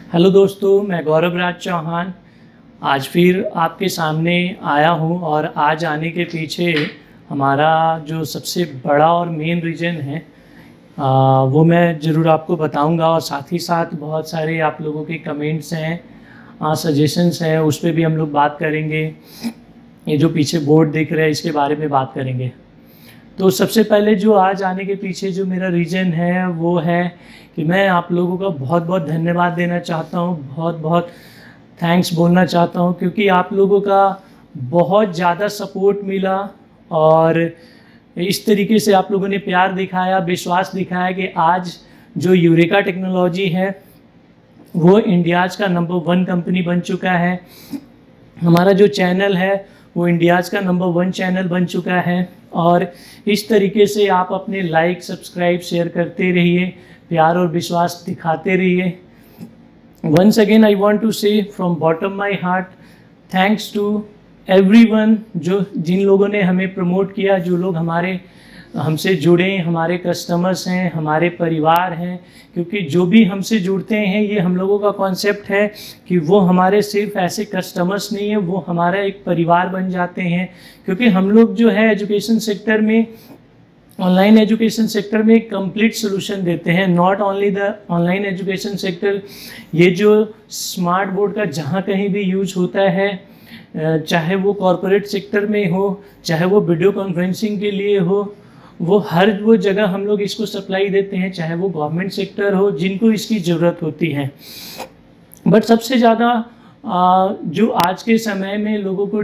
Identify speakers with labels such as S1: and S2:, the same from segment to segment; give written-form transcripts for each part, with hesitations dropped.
S1: Hello दोस्तों, मैं गौरव राज चौहान आज फिर आपके सामने आया हूं और आज आने के पीछे हमारा जो सबसे बड़ा और मेन रीज़न है वो मैं ज़रूर आपको बताऊंगा। और साथ ही साथ बहुत सारे आप लोगों के कमेंट्स हैं, सजेशंस हैं, उस पर भी हम लोग बात करेंगे। ये जो पीछे बोर्ड दिख रहा है इसके बारे में बात करेंगे। तो सबसे पहले जो आज आने के पीछे जो मेरा रीज़न है वो है कि मैं आप लोगों का बहुत बहुत धन्यवाद देना चाहता हूँ, बहुत बहुत थैंक्स बोलना चाहता हूँ, क्योंकि आप लोगों का बहुत ज़्यादा सपोर्ट मिला और इस तरीके से आप लोगों ने प्यार दिखाया, विश्वास दिखाया कि आज जो यूरेका टेक्नोलॉजी है वो इंडियाज़ का नंबर 1 कंपनी बन चुका है। हमारा जो चैनल है वो इंडियाज़ का नंबर 1 चैनल बन चुका है। और इस तरीके से आप अपने लाइक, सब्सक्राइब, शेयर करते रहिए, प्यार और विश्वास दिखाते रहिए। Once again I want to say from bottom my heart thanks to everyone, जो जिन लोगों ने हमें प्रमोट किया, जो लोग हमसे जुड़े, हमारे कस्टमर्स हैं, हमारे परिवार हैं। क्योंकि जो भी हमसे जुड़ते हैं, ये हम लोगों का कॉन्सेप्ट है कि वो हमारे सिर्फ ऐसे कस्टमर्स नहीं है, वो हमारा एक परिवार बन जाते हैं। क्योंकि हम लोग जो है एजुकेशन सेक्टर में, ऑनलाइन एजुकेशन सेक्टर में कंप्लीट सोल्यूशन देते हैं। Not only the online education sector, ये जो स्मार्ट बोर्ड का जहाँ कहीं भी यूज होता है, चाहे वो कॉरपोरेट सेक्टर में हो, चाहे वो वीडियो कॉन्फ्रेंसिंग के लिए हो, वो हर वो जगह हम लोग इसको सप्लाई देते हैं, चाहे वो गवर्नमेंट सेक्टर हो जिनको इसकी ज़रूरत होती है। बट सबसे ज़्यादा जो आज के समय में लोगों का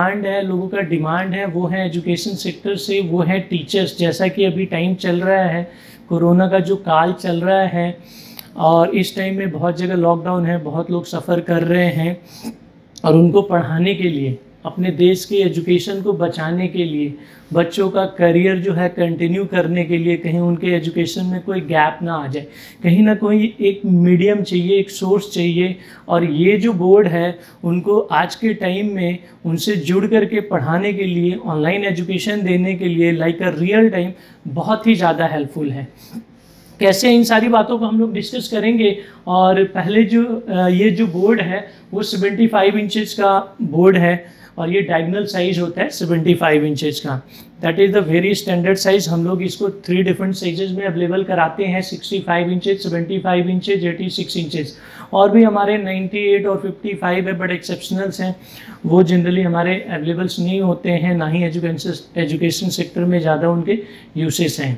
S1: डिमांड है वो है एजुकेशन सेक्टर से, वो है टीचर्स। जैसा कि अभी टाइम चल रहा है, कोरोना का जो काल चल रहा है और इस टाइम में बहुत जगह लॉकडाउन है, बहुत लोग सफ़र कर रहे हैं और उनको पढ़ाने के लिए, अपने देश के एजुकेशन को बचाने के लिए, बच्चों का करियर जो है कंटिन्यू करने के लिए, कहीं उनके एजुकेशन में कोई गैप ना आ जाए, कहीं ना कोई एक मीडियम चाहिए, एक सोर्स चाहिए। और ये जो बोर्ड है उनको आज के टाइम में उनसे जुड़ करके पढ़ाने के लिए, ऑनलाइन एजुकेशन देने के लिए लाइक अ रियल टाइम बहुत ही ज़्यादा हेल्पफुल है। कैसे, इन सारी बातों को हम लोग डिस्कस करेंगे। और पहले जो ये जो बोर्ड है वो 75 इंचेस का बोर्ड है और ये डायगोनल साइज होता है 75 इंचेस का। That is the very standard size. हम लोग इसको 3 डिफरेंट साइजेस में अवेलेबल कराते हैं, 65 इंचेस, 75 इंचेस, 86 इंचेस। और भी हमारे 98 और 55 है, बट एक्सेप्शनल्स हैं, वो जनरली हमारे अवेलेबल्स नहीं होते हैं, ना ही एजुकेशन सेक्टर में ज़्यादा उनके यूसेस हैं।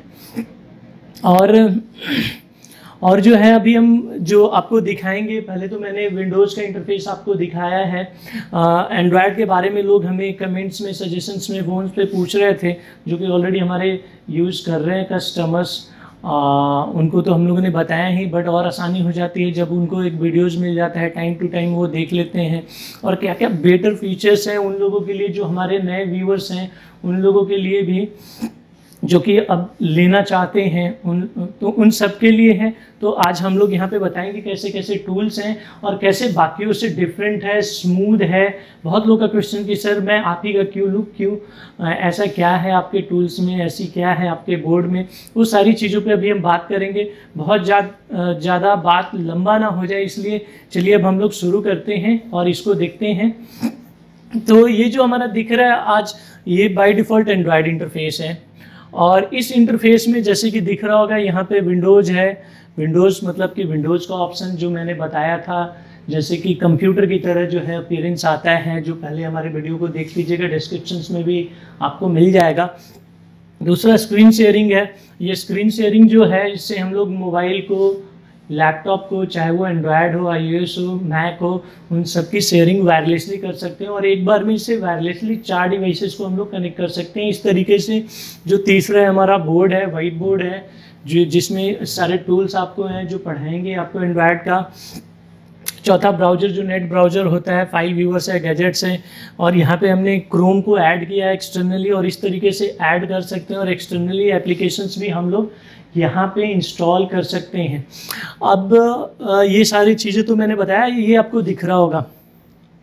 S1: और जो है अभी हम जो आपको दिखाएंगे, पहले तो मैंने विंडोज़ का इंटरफेस आपको दिखाया है। एंड्रॉयड के बारे में लोग हमें कमेंट्स में, सजेशंस में, फोन पे पूछ रहे थे, जो कि ऑलरेडी हमारे यूज़ कर रहे हैं कस्टमर्स। उनको तो हम लोगों ने बताया ही, बट और आसानी हो जाती है जब उनको एक वीडियोज़ मिल जाता है, टाइम टू टाइम वो देख लेते हैं। और क्या क्या बेटर फीचर्स हैं उन लोगों के लिए, जो हमारे नए व्यूअर्स हैं उन लोगों के लिए भी, जो कि अब लेना चाहते हैं, उन सब के लिए है। तो आज हम लोग यहाँ पे बताएंगे कैसे कैसे टूल्स हैं और कैसे बाकियों से डिफरेंट है, स्मूथ है। बहुत लोग का क्वेश्चन कि सर मैं आप ही का क्यों लूँ, क्यों ऐसा क्या है आपके टूल्स में, ऐसी क्या है आपके बोर्ड में, वो सारी चीज़ों पे अभी हम बात करेंगे। बहुत ज़्यादा बात लंबा ना हो जाए, इसलिए चलिए अब हम लोग शुरू करते हैं और इसको देखते हैं। तो ये जो हमारा दिख रहा है आज, ये बाय डिफ़ॉल्ट एंड्रॉयड इंटरफेस है। और इस इंटरफेस में जैसे कि दिख रहा होगा, यहाँ पे विंडोज़ है। विंडोज़ मतलब कि विंडोज़ का ऑप्शन जो मैंने बताया था, जैसे कि कंप्यूटर की तरह जो है अपीयरेंस आता है, जो पहले हमारे वीडियो को देख लीजिएगा, डिस्क्रिप्शंस में भी आपको मिल जाएगा। दूसरा स्क्रीन शेयरिंग है। ये स्क्रीन शेयरिंग जो है, इससे हम लोग मोबाइल को, लैपटॉप को, चाहे वो एंड्रॉयड हो, iOS हो, मैक हो, उन सब की शेयरिंग वायरलेसली कर सकते हैं। और एक बार में इसे वायरलेसली 4 डिवाइसेस को हम लोग कनेक्ट कर सकते हैं। इस तरीके से जो तीसरा है हमारा बोर्ड है, वाइट बोर्ड है, जिसमें सारे टूल्स आपको हैं जो पढ़ाएंगे आपको एंड्रॉयड का। चौथा ब्राउज़र जो नेट ब्राउज़र होता है, फाइल व्यूअर्स है, गैजेट्स हैं। और यहाँ पे हमने क्रोम को ऐड किया है एक्सटर्नली, और इस तरीके से ऐड कर सकते हैं। और एक्सटर्नली एप्लीकेशंस भी हम लोग यहाँ पे इंस्टॉल कर सकते हैं। अब ये सारी चीज़ें तो मैंने बताया, ये आपको दिख रहा होगा,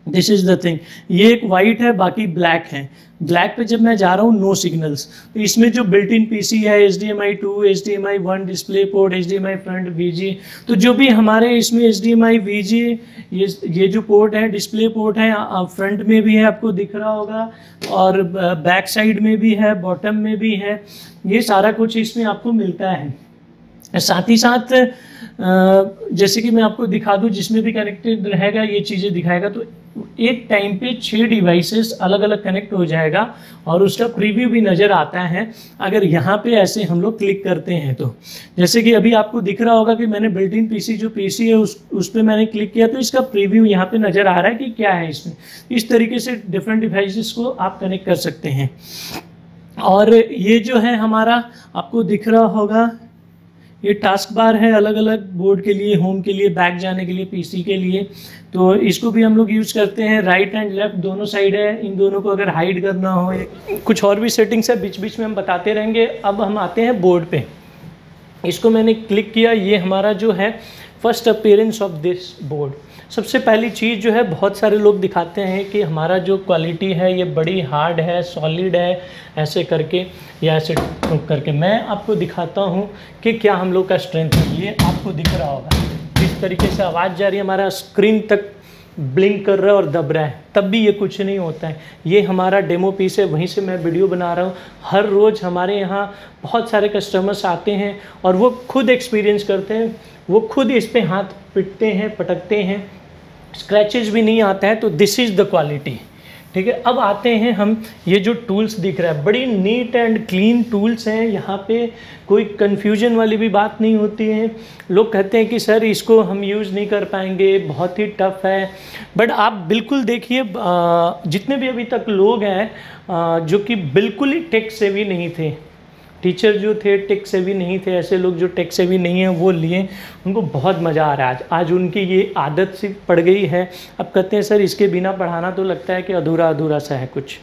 S1: दिस इज़ द थिंग। ये एक वाइट है, बाकी ब्लैक है। ब्लैक पे जब मैं जा रहा हूँ नो सिग्नल्स, तो इसमें जो बिल्ट इन पीसी है HDMI 2, HDMI 1 display port, HDMI front VG, तो जो भी हमारे इसमें HDMI VG ये जो पोर्ट है डिस्प्ले पोर्ट है, फ्रंट में भी है आपको दिख रहा होगा, और बैक साइड में भी है, बॉटम में भी है, ये सारा कुछ इसमें आपको मिलता है। साथ ही साथ जैसे कि मैं आपको दिखा दूं, जिसमें भी कनेक्टेड रहेगा ये चीज़ें दिखाएगा, तो एक टाइम पे 6 डिवाइसेस अलग अलग कनेक्ट हो जाएगा और उसका प्रीव्यू भी नज़र आता है अगर यहाँ पे ऐसे हम लोग क्लिक करते हैं तो। जैसे कि अभी आपको दिख रहा होगा कि मैंने बिल्ट इन पीसी जो पीसी है उस पर मैंने क्लिक किया, तो इसका प्रीव्यू यहाँ पे नज़र आ रहा है कि क्या है इसमें। इस तरीके से डिफरेंट डिवाइसेस को आप कनेक्ट कर सकते हैं। और ये जो है हमारा आपको दिख रहा होगा, ये टास्क बार है अलग अलग बोर्ड के लिए, होम के लिए, बैक जाने के लिए, पीसी के लिए। तो इसको भी हम लोग यूज़ करते हैं। राइट एंड लेफ्ट दोनों साइड है, इन दोनों को अगर हाइड करना हो, कुछ और भी सेटिंग्स है बीच बीच में हम बताते रहेंगे। अब हम आते हैं बोर्ड पे। इसको मैंने क्लिक किया, ये हमारा जो है first appearance of this board. सबसे पहली चीज़ जो है, बहुत सारे लोग दिखाते हैं कि हमारा जो क्वालिटी है ये बड़ी हार्ड है, सॉलिड है, ऐसे करके या ऐसे करके। मैं आपको दिखाता हूँ कि क्या हम लोग का स्ट्रेंथ है। ये आपको दिख रहा होगा किस तरीके से आवाज़ जा रही है, हमारा स्क्रीन तक ब्लिंक कर रहा है और दब रहा है, तब भी ये कुछ नहीं होता है। ये हमारा डेमो पीस है, वहीं से मैं वीडियो बना रहा हूँ। हर रोज़ हमारे यहाँ बहुत सारे कस्टमर्स आते हैं और वो खुद एक्सपीरियंस करते हैं, वो खुद इस पे हाथ पिटते हैं, पटकते हैं, स्क्रैचेस भी नहीं आता है। तो दिस इज़ द क्वालिटी, ठीक है। अब आते हैं हम, ये जो टूल्स दिख रहा है बड़ी नीट एंड क्लीन टूल्स हैं, यहाँ पे कोई कन्फ्यूजन वाली भी बात नहीं होती है। लोग कहते हैं कि सर इसको हम यूज़ नहीं कर पाएंगे, बहुत ही टफ है, बट आप बिल्कुल देखिए, जितने भी अभी तक लोग हैं जो कि बिल्कुल ही टेक सेवी नहीं थे, टीचर जो थे टेक सेवी नहीं थे, ऐसे लोग जो टेक सेवी नहीं हैं वो लिए, उनको बहुत मज़ा आ रहा है। आज उनकी ये आदत सी पड़ गई है। अब कहते हैं सर इसके बिना पढ़ाना तो लगता है कि अधूरा अधूरा सा है कुछ।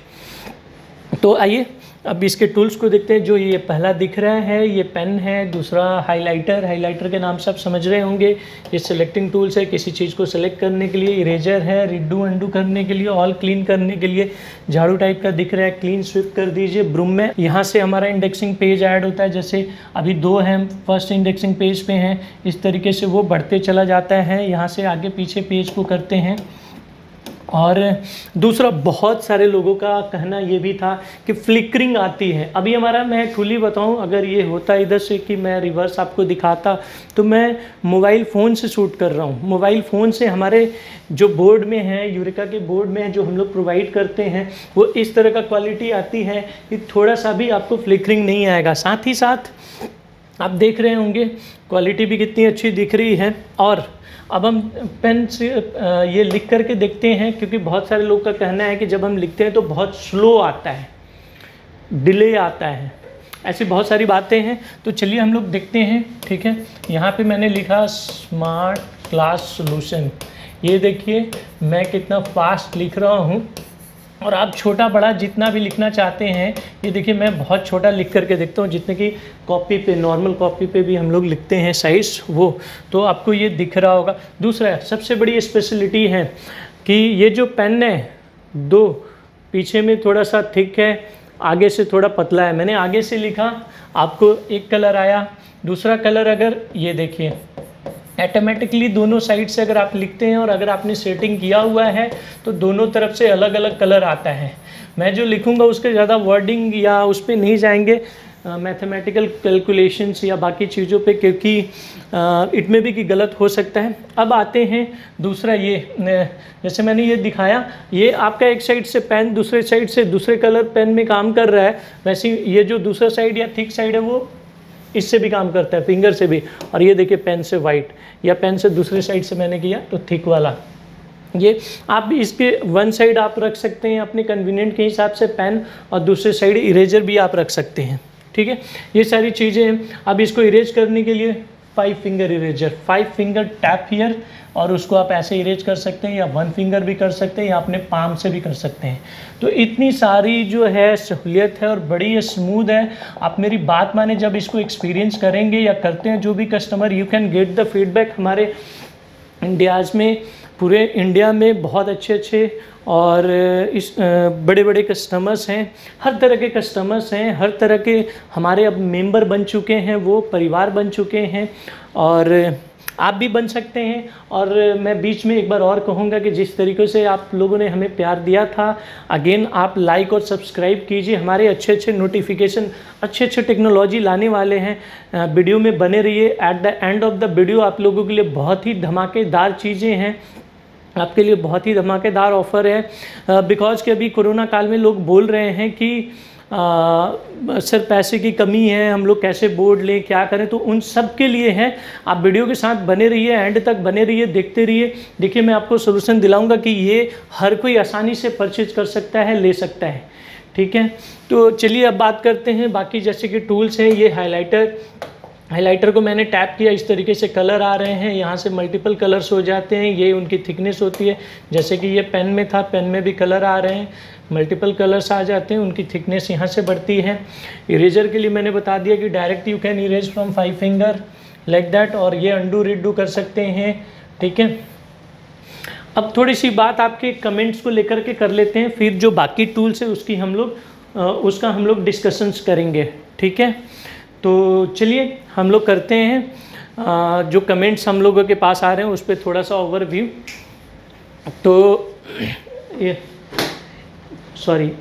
S1: तो आइए अब इसके टूल्स को देखते हैं। जो ये पहला दिख रहा है ये पेन है, दूसरा हाइलाइटर, हाइलाइटर के नाम से आप समझ रहे होंगे। ये सिलेक्टिंग टूल्स है, किसी चीज़ को सिलेक्ट करने के लिए। इरेजर है, रिडू अंडू करने के लिए, ऑल क्लीन करने के लिए। झाड़ू टाइप का दिख रहा है, क्लीन स्विप कर दीजिए। ब्रूम में यहाँ से हमारा इंडेक्सिंग पेज ऐड होता है, जैसे अभी 2 हैं, फर्स्ट इंडेक्सिंग पेज पे हैं, इस तरीके से वो बढ़ते चला जाता है। यहाँ से आगे पीछे पेज को करते हैं। और दूसरा, बहुत सारे लोगों का कहना ये भी था कि फ्लिकरिंग आती है। अभी हमारा, मैं खुली बताऊं, अगर ये होता इधर से कि मैं रिवर्स आपको दिखाता, तो मैं मोबाइल फ़ोन से शूट कर रहा हूं। मोबाइल फ़ोन से हमारे जो बोर्ड में है, यूरेका के बोर्ड में जो हम लोग प्रोवाइड करते हैं, वो इस तरह का क्वालिटी आती है कि थोड़ा सा भी आपको फ्लिकरिंग नहीं आएगा। साथ ही साथ आप देख रहे होंगे क्वालिटी भी कितनी अच्छी दिख रही है। और अब हम पेन से ये लिख करके देखते हैं, क्योंकि बहुत सारे लोग का कहना है कि जब हम लिखते हैं तो बहुत स्लो आता है, डिले आता है, ऐसी बहुत सारी बातें हैं। तो चलिए हम लोग देखते हैं, ठीक है। यहाँ पे मैंने लिखा स्मार्ट क्लास सॉल्यूशन। ये देखिए मैं कितना फास्ट लिख रहा हूँ, और आप छोटा बड़ा जितना भी लिखना चाहते हैं, ये देखिए मैं बहुत छोटा लिख करके देखता हूँ, जितने की कॉपी पे, नॉर्मल कॉपी पे भी हम लोग लिखते हैं साइज़, वो तो आपको ये दिख रहा होगा। दूसरा, सबसे बड़ी स्पेशलिटी है कि ये जो पेन है, 2 पीछे में थोड़ा सा थिक है, आगे से थोड़ा पतला है। मैंने आगे से लिखा, आपको एक कलर आया, दूसरा कलर अगर ये देखिए ऑटोमेटिकली दोनों साइड से अगर आप लिखते हैं और अगर आपने सेटिंग किया हुआ है तो दोनों तरफ से अलग अलग कलर आता है। मैं जो लिखूंगा उसके ज़्यादा वर्डिंग या उस पर नहीं जाएंगे, मैथमेटिकल कैलकुलेशंस या बाकी चीज़ों पे, क्योंकि इनमें भी कि गलत हो सकता है। अब आते हैं दूसरा, ये जैसे मैंने ये दिखाया, ये आपका एक साइड से पेन दूसरे साइड से दूसरे कलर पेन में काम कर रहा है, वैसे ये जो दूसरा साइड या थिक साइड है वो इससे भी काम करता है, फिंगर से भी। और ये देखिए पेन से वाइट, या पेन से दूसरे साइड से मैंने किया तो थिक वाला। ये आप भी इसके वन साइड आप रख सकते हैं अपने कन्वीनियंट के हिसाब से पेन, और दूसरे साइड इरेजर भी आप रख सकते हैं, ठीक है। ये सारी चीज़ें हैं। अब इसको इरेज करने के लिए 5 finger eraser, 5 finger tap here, और उसको आप ऐसे इरेज कर सकते हैं, या 1 फिंगर भी कर सकते हैं, या अपने पाम से भी कर सकते हैं। तो इतनी सारी जो है सहूलियत है और बड़ी स्मूथ है। आप मेरी बात माने, जब इसको एक्सपीरियंस करेंगे या करते हैं जो भी customer, you can get the feedback. हमारे इंडियाज़ में, पूरे इंडिया में बहुत अच्छे अच्छे और इस बड़े बड़े कस्टमर्स हैं, हर तरह के कस्टमर्स हैं, हर तरह के हमारे अब मेंबर बन चुके हैं, वो परिवार बन चुके हैं और आप भी बन सकते हैं। और मैं बीच में एक बार और कहूँगा कि जिस तरीके से आप लोगों ने हमें प्यार दिया था, अगेन आप लाइक और सब्सक्राइब कीजिए, हमारे अच्छे अच्छे नोटिफिकेशन, अच्छे अच्छे टेक्नोलॉजी लाने वाले हैं, वीडियो में बने रहिए। At the end of the video आप लोगों के लिए बहुत ही धमाकेदार चीज़ें हैं, आपके लिए बहुत ही धमाकेदार ऑफ़र है। बिकॉज कि अभी कोरोना काल में लोग बोल रहे हैं कि सर पैसे की कमी है, हम लोग कैसे बोर्ड लें, क्या करें, तो उन सब के लिए है। आप वीडियो के साथ बने रहिए, एंड तक बने रहिए, देखते रहिए। देखिए मैं आपको सोल्यूशन दिलाऊंगा कि ये हर कोई आसानी से परचेज कर सकता है, ले सकता है। ठीक है, तो चलिए अब बात करते हैं बाकी जैसे कि टूल्स हैं। ये हाइलाइटर को मैंने टैप किया, इस तरीके से कलर आ रहे हैं, यहाँ से मल्टीपल कलर्स हो जाते हैं। ये उनकी थिकनेस होती है, जैसे कि ये पेन में था, पेन में भी कलर आ रहे हैं, मल्टीपल कलर्स आ जाते हैं, उनकी थिकनेस यहाँ से बढ़ती है। इरेजर के लिए मैंने बता दिया कि direct you can erase from 5 finger like that, और ये अंडू रिडू कर सकते हैं। ठीक है, अब थोड़ी सी बात आपके कमेंट्स को लेकर के कर लेते हैं, फिर जो बाकी टूल्स है उसका हम लोग डिस्कशंस करेंगे। ठीक है, तो चलिए हम लोग करते हैं जो कमेंट्स हम लोगों के पास आ रहे हैं उस पर थोड़ा सा ओवरव्यू। तो ये सॉरी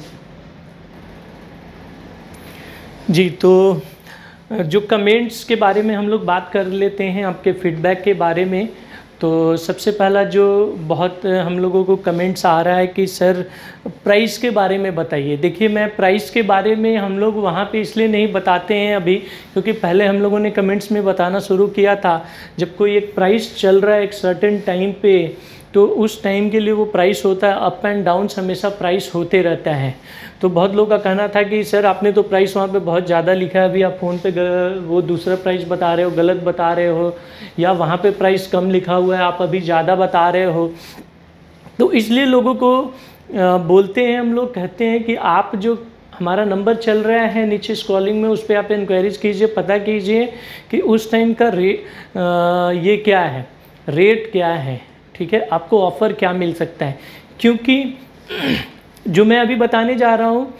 S1: जी, तो जो कमेंट्स के बारे में हम लोग बात कर लेते हैं, आपके फीडबैक के बारे में। तो सबसे पहला जो बहुत हम लोगों को कमेंट्स आ रहा है कि सर प्राइस के बारे में बताइए। देखिए मैं प्राइस के बारे में हम लोग वहाँ पे इसलिए नहीं बताते हैं अभी, क्योंकि पहले हम लोगों ने कमेंट्स में बताना शुरू किया था जब कोई एक प्राइस चल रहा है एक सर्टेन टाइम पे, तो उस टाइम के लिए वो प्राइस होता है, अप एंड डाउन्स हमेशा प्राइस होते रहता है। तो बहुत लोगों का कहना था कि सर आपने तो प्राइस वहाँ पे बहुत ज़्यादा लिखा है, अभी आप फ़ोन पे वो दूसरा प्राइस बता रहे हो, गलत बता रहे हो, या वहाँ पे प्राइस कम लिखा हुआ है, आप अभी ज़्यादा बता रहे हो। तो इसलिए लोगों को बोलते हैं, हम लोग कहते हैं कि आप जो हमारा नंबर चल रहा है नीचे स्क्रॉलिंग में, उस पर आप इंक्वायरीज कीजिए, पता कीजिए कि उस टाइम का ये क्या है, रेट क्या है। ठीक है, आपको ऑफ़र क्या मिल सकता है, क्योंकि जो मैं अभी बताने जा रहा हूँ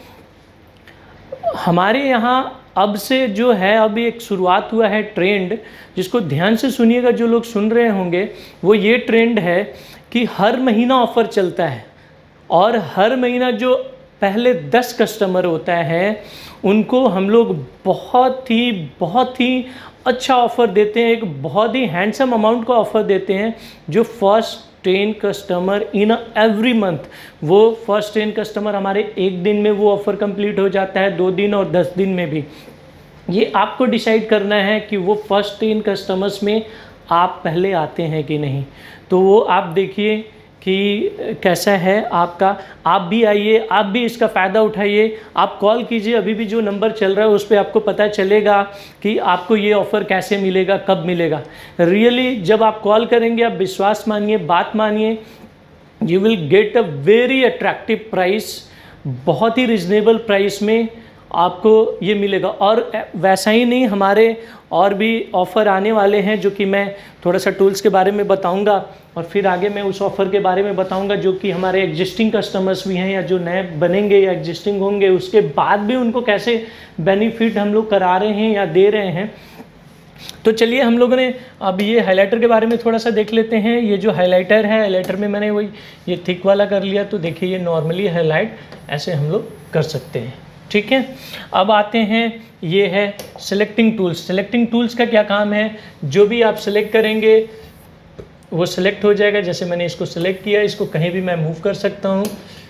S1: हमारे यहाँ अब से जो है, अभी एक शुरुआत हुआ है ट्रेंड, जिसको ध्यान से सुनिएगा जो लोग सुन रहे होंगे, वो ये ट्रेंड है कि हर महीना ऑफ़र चलता है, और हर महीना जो पहले 10 कस्टमर होता है उनको हम लोग बहुत ही अच्छा ऑफ़र देते हैं, एक बहुत ही हैंडसम अमाउंट का ऑफ़र देते हैं। जो first 10 customer in every month, वो फर्स्ट 10 कस्टमर हमारे एक दिन में वो ऑफ़र कंप्लीट हो जाता है, 2 दिन और 10 दिन में भी। ये आपको डिसाइड करना है कि वो फर्स्ट 10 कस्टमर्स में आप पहले आते हैं कि नहीं। तो वो आप देखिए कि कैसा है आपका, आप भी आइए, आप भी इसका फ़ायदा उठाइए। आप कॉल कीजिए, अभी भी जो नंबर चल रहा है उस पर आपको पता चलेगा कि आपको ये ऑफ़र कैसे मिलेगा, कब मिलेगा। रियली जब आप कॉल करेंगे, आप विश्वास मानिए, बात मानिए, you will get a very attractive price, बहुत ही रिजनेबल प्राइस में आपको ये मिलेगा। और वैसा ही नहीं, हमारे और भी ऑफ़र आने वाले हैं जो कि मैं थोड़ा सा टूल्स के बारे में बताऊंगा, और फिर आगे मैं उस ऑफ़र के बारे में बताऊंगा जो कि हमारे एग्जिस्टिंग कस्टमर्स भी हैं या जो नए बनेंगे या एग्जिस्टिंग होंगे, उसके बाद भी उनको कैसे बेनिफिट हम लोग करा रहे हैं या दे रहे हैं। तो चलिए हम लोगों ने अब ये हाइलाइटर के बारे में थोड़ा सा देख लेते हैं। ये जो हाइलाइटर है, हाइलाइटर में मैंने वही ये थिक वाला कर लिया, तो देखिए ये नॉर्मली हाईलाइट ऐसे हम लोग कर सकते हैं। ठीक है, अब आते हैं, ये है सेलेक्टिंग टूल्स। सेलेक्टिंग टूल्स का क्या काम है, जो भी आप सेलेक्ट करेंगे वो सेलेक्ट हो जाएगा। जैसे मैंने इसको सेलेक्ट किया, इसको कहीं भी मैं मूव कर सकता हूँ,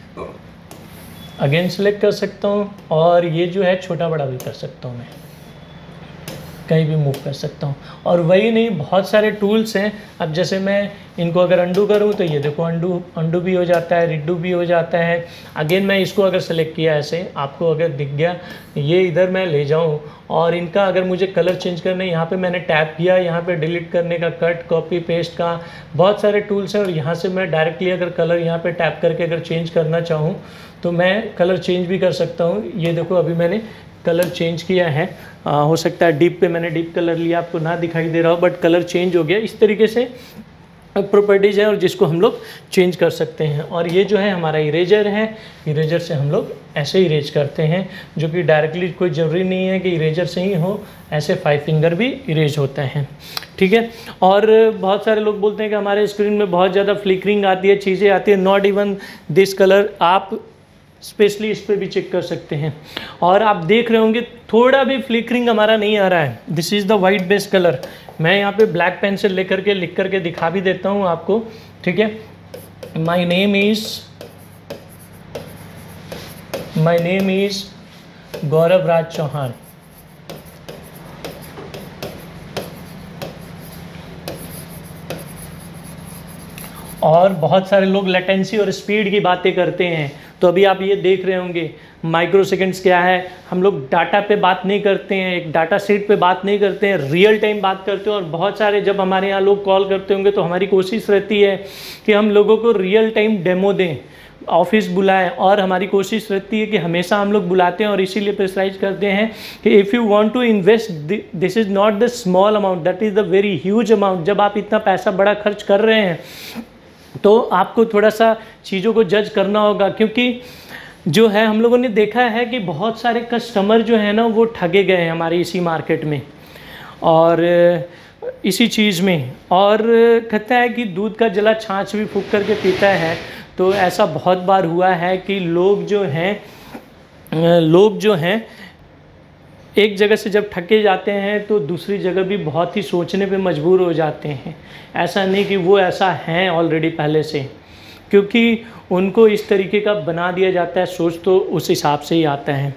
S1: अगेन सेलेक्ट कर सकता हूँ, और ये जो है छोटा बड़ा भी कर सकता हूँ, मैं कहीं भी मूव कर सकता हूँ। और वही नहीं, बहुत सारे टूल्स हैं। अब जैसे मैं इनको अगर अंडू करूँ तो ये देखो अंडू भी हो जाता है, रिडू भी हो जाता है। अगेन मैं इसको अगर सेलेक्ट किया ऐसे, आपको अगर दिख गया, ये इधर मैं ले जाऊँ और इनका अगर मुझे कलर चेंज करना है, यहाँ पे मैंने टैप किया, यहाँ पे डिलीट करने का, कट कॉपी पेस्ट का बहुत सारे टूल्स हैं। और यहाँ से मैं डायरेक्टली अगर कलर यहाँ पे टैप करके अगर चेंज करना चाहूँ तो मैं कलर चेंज भी कर सकता हूँ। ये देखो अभी मैंने कलर चेंज किया है, हो सकता है डीप पे मैंने डीप कलर लिया, आपको ना दिखाई दे रहा हो, बट कलर चेंज हो गया। इस तरीके से प्रॉपर्टीज़ हैं और जिसको हम लोग चेंज कर सकते हैं। और ये जो है हमारा इरेजर है, इरेजर से हम लोग ऐसे इरेज करते हैं, जो कि डायरेक्टली कोई ज़रूरी नहीं है कि इरेजर से ही हो, ऐसे 5 फिंगर भी इरेज होता है, ठीक है। और बहुत सारे लोग बोलते हैं कि हमारे स्क्रीन में बहुत ज़्यादा फ्लिकरिंग आती है, चीज़ें आती है, नॉट इवन दिस कलर। आप स्पेशली इस पर भी चेक कर सकते हैं। और आप देख रहे होंगे थोड़ा भी फ्लिकरिंग हमारा नहीं आ रहा है। This is the white base colour. मैं यहाँ पे ब्लैक पेन से लेकर के लिख करके दिखा भी देता हूँ आपको, ठीक है। My name is Gaurav Raj Chauhan. और बहुत सारे लोग लेटेंसी और स्पीड की बातें करते हैं, तो अभी आप ये देख रहे होंगे माइक्रो सेकेंड्स क्या है। हम लोग डाटा पे बात नहीं करते हैं, एक डाटा सेट पे बात नहीं करते हैं, रियल टाइम बात करते हैं। और बहुत सारे जब हमारे यहाँ लोग कॉल करते होंगे तो हमारी कोशिश रहती है कि हम लोगों को रियल टाइम डेमो दें, ऑफिस बुलाएं। और हमारी कोशिश रहती है कि हमेशा हम लोग बुलाते हैं और इसीलिए प्रेशराइज करते हैं कि if you want to invest, this is not the small amount, that is the very huge amount. जब आप इतना पैसा बड़ा खर्च कर रहे हैं तो आपको थोड़ा सा चीज़ों को जज करना होगा, क्योंकि जो है हम लोगों ने देखा है कि बहुत सारे कस्टमर जो है ना वो ठगे गए हैं हमारे इसी मार्केट में और इसी चीज़ में। और कहता है कि दूध का जला छाछ भी फूंक करके पीता है। तो ऐसा बहुत बार हुआ है कि लोग जो हैं एक जगह से जब ठगे जाते हैं तो दूसरी जगह भी बहुत ही सोचने पे मजबूर हो जाते हैं। ऐसा नहीं कि वो ऐसा हैं ऑलरेडी पहले से, क्योंकि उनको इस तरीके का बना दिया जाता है, सोच तो उस हिसाब से ही आता है।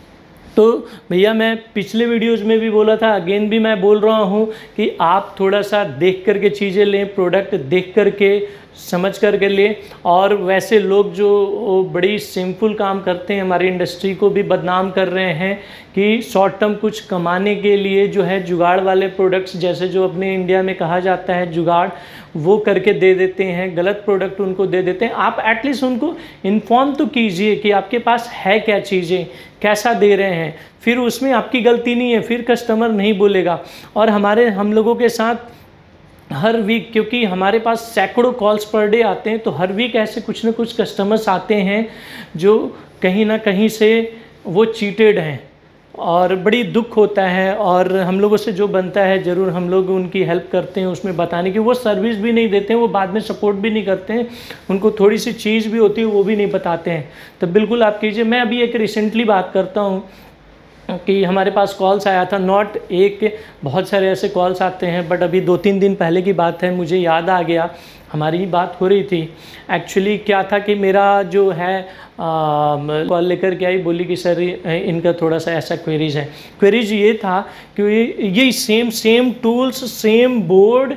S1: तो भैया मैं पिछले वीडियोज़ में भी बोला था, अगेन भी मैं बोल रहा हूँ कि आप थोड़ा सा देख करके चीज़ें लें, प्रोडक्ट देख करके समझ करके लें। और वैसे लोग जो बड़ी सिंपल काम करते हैं हमारी इंडस्ट्री को भी बदनाम कर रहे हैं कि शॉर्ट टर्म कुछ कमाने के लिए जो है जुगाड़ वाले प्रोडक्ट्स, जैसे जो अपने इंडिया में कहा जाता है जुगाड़, वो करके दे देते हैं, गलत प्रोडक्ट उनको दे देते हैं। आप एटलीस्ट उनको इन्फॉर्म तो कीजिए कि आपके पास है क्या चीज़ें, कैसा दे रहे हैं, फिर उसमें आपकी गलती नहीं है, फिर कस्टमर नहीं बोलेगा। और हम लोगों के साथ हर वीक, क्योंकि हमारे पास सैकड़ों कॉल्स पर डे आते हैं, तो हर वीक ऐसे कुछ ना कुछ कस्टमर्स आते हैं जो कहीं ना कहीं से वो चीटेड हैं और बड़ी दुख होता है। और हम लोगों से जो बनता है ज़रूर हम लोग उनकी हेल्प करते हैं उसमें बताने की। वो सर्विस भी नहीं देते हैं, वो बाद में सपोर्ट भी नहीं करते हैं, उनको थोड़ी सी चीज़ भी होती है वो भी नहीं बताते हैं। तो बिल्कुल आप कीजिए। मैं अभी एक रिसेंटली बात करता हूँ कि हमारे पास कॉल्स आया था, नॉट एक, बहुत सारे ऐसे कॉल्स आते हैं, बट अभी 2-3 दिन पहले की बात है, मुझे याद आ गया, हमारी ही बात हो रही थी। एक्चुअली क्या था कि मेरा जो है कॉल लेकर के आई, बोली कि सर इनका थोड़ा सा ऐसा क्वेरीज है। क्वेरीज ये था कि ये सेम टूल्स, सेम बोर्ड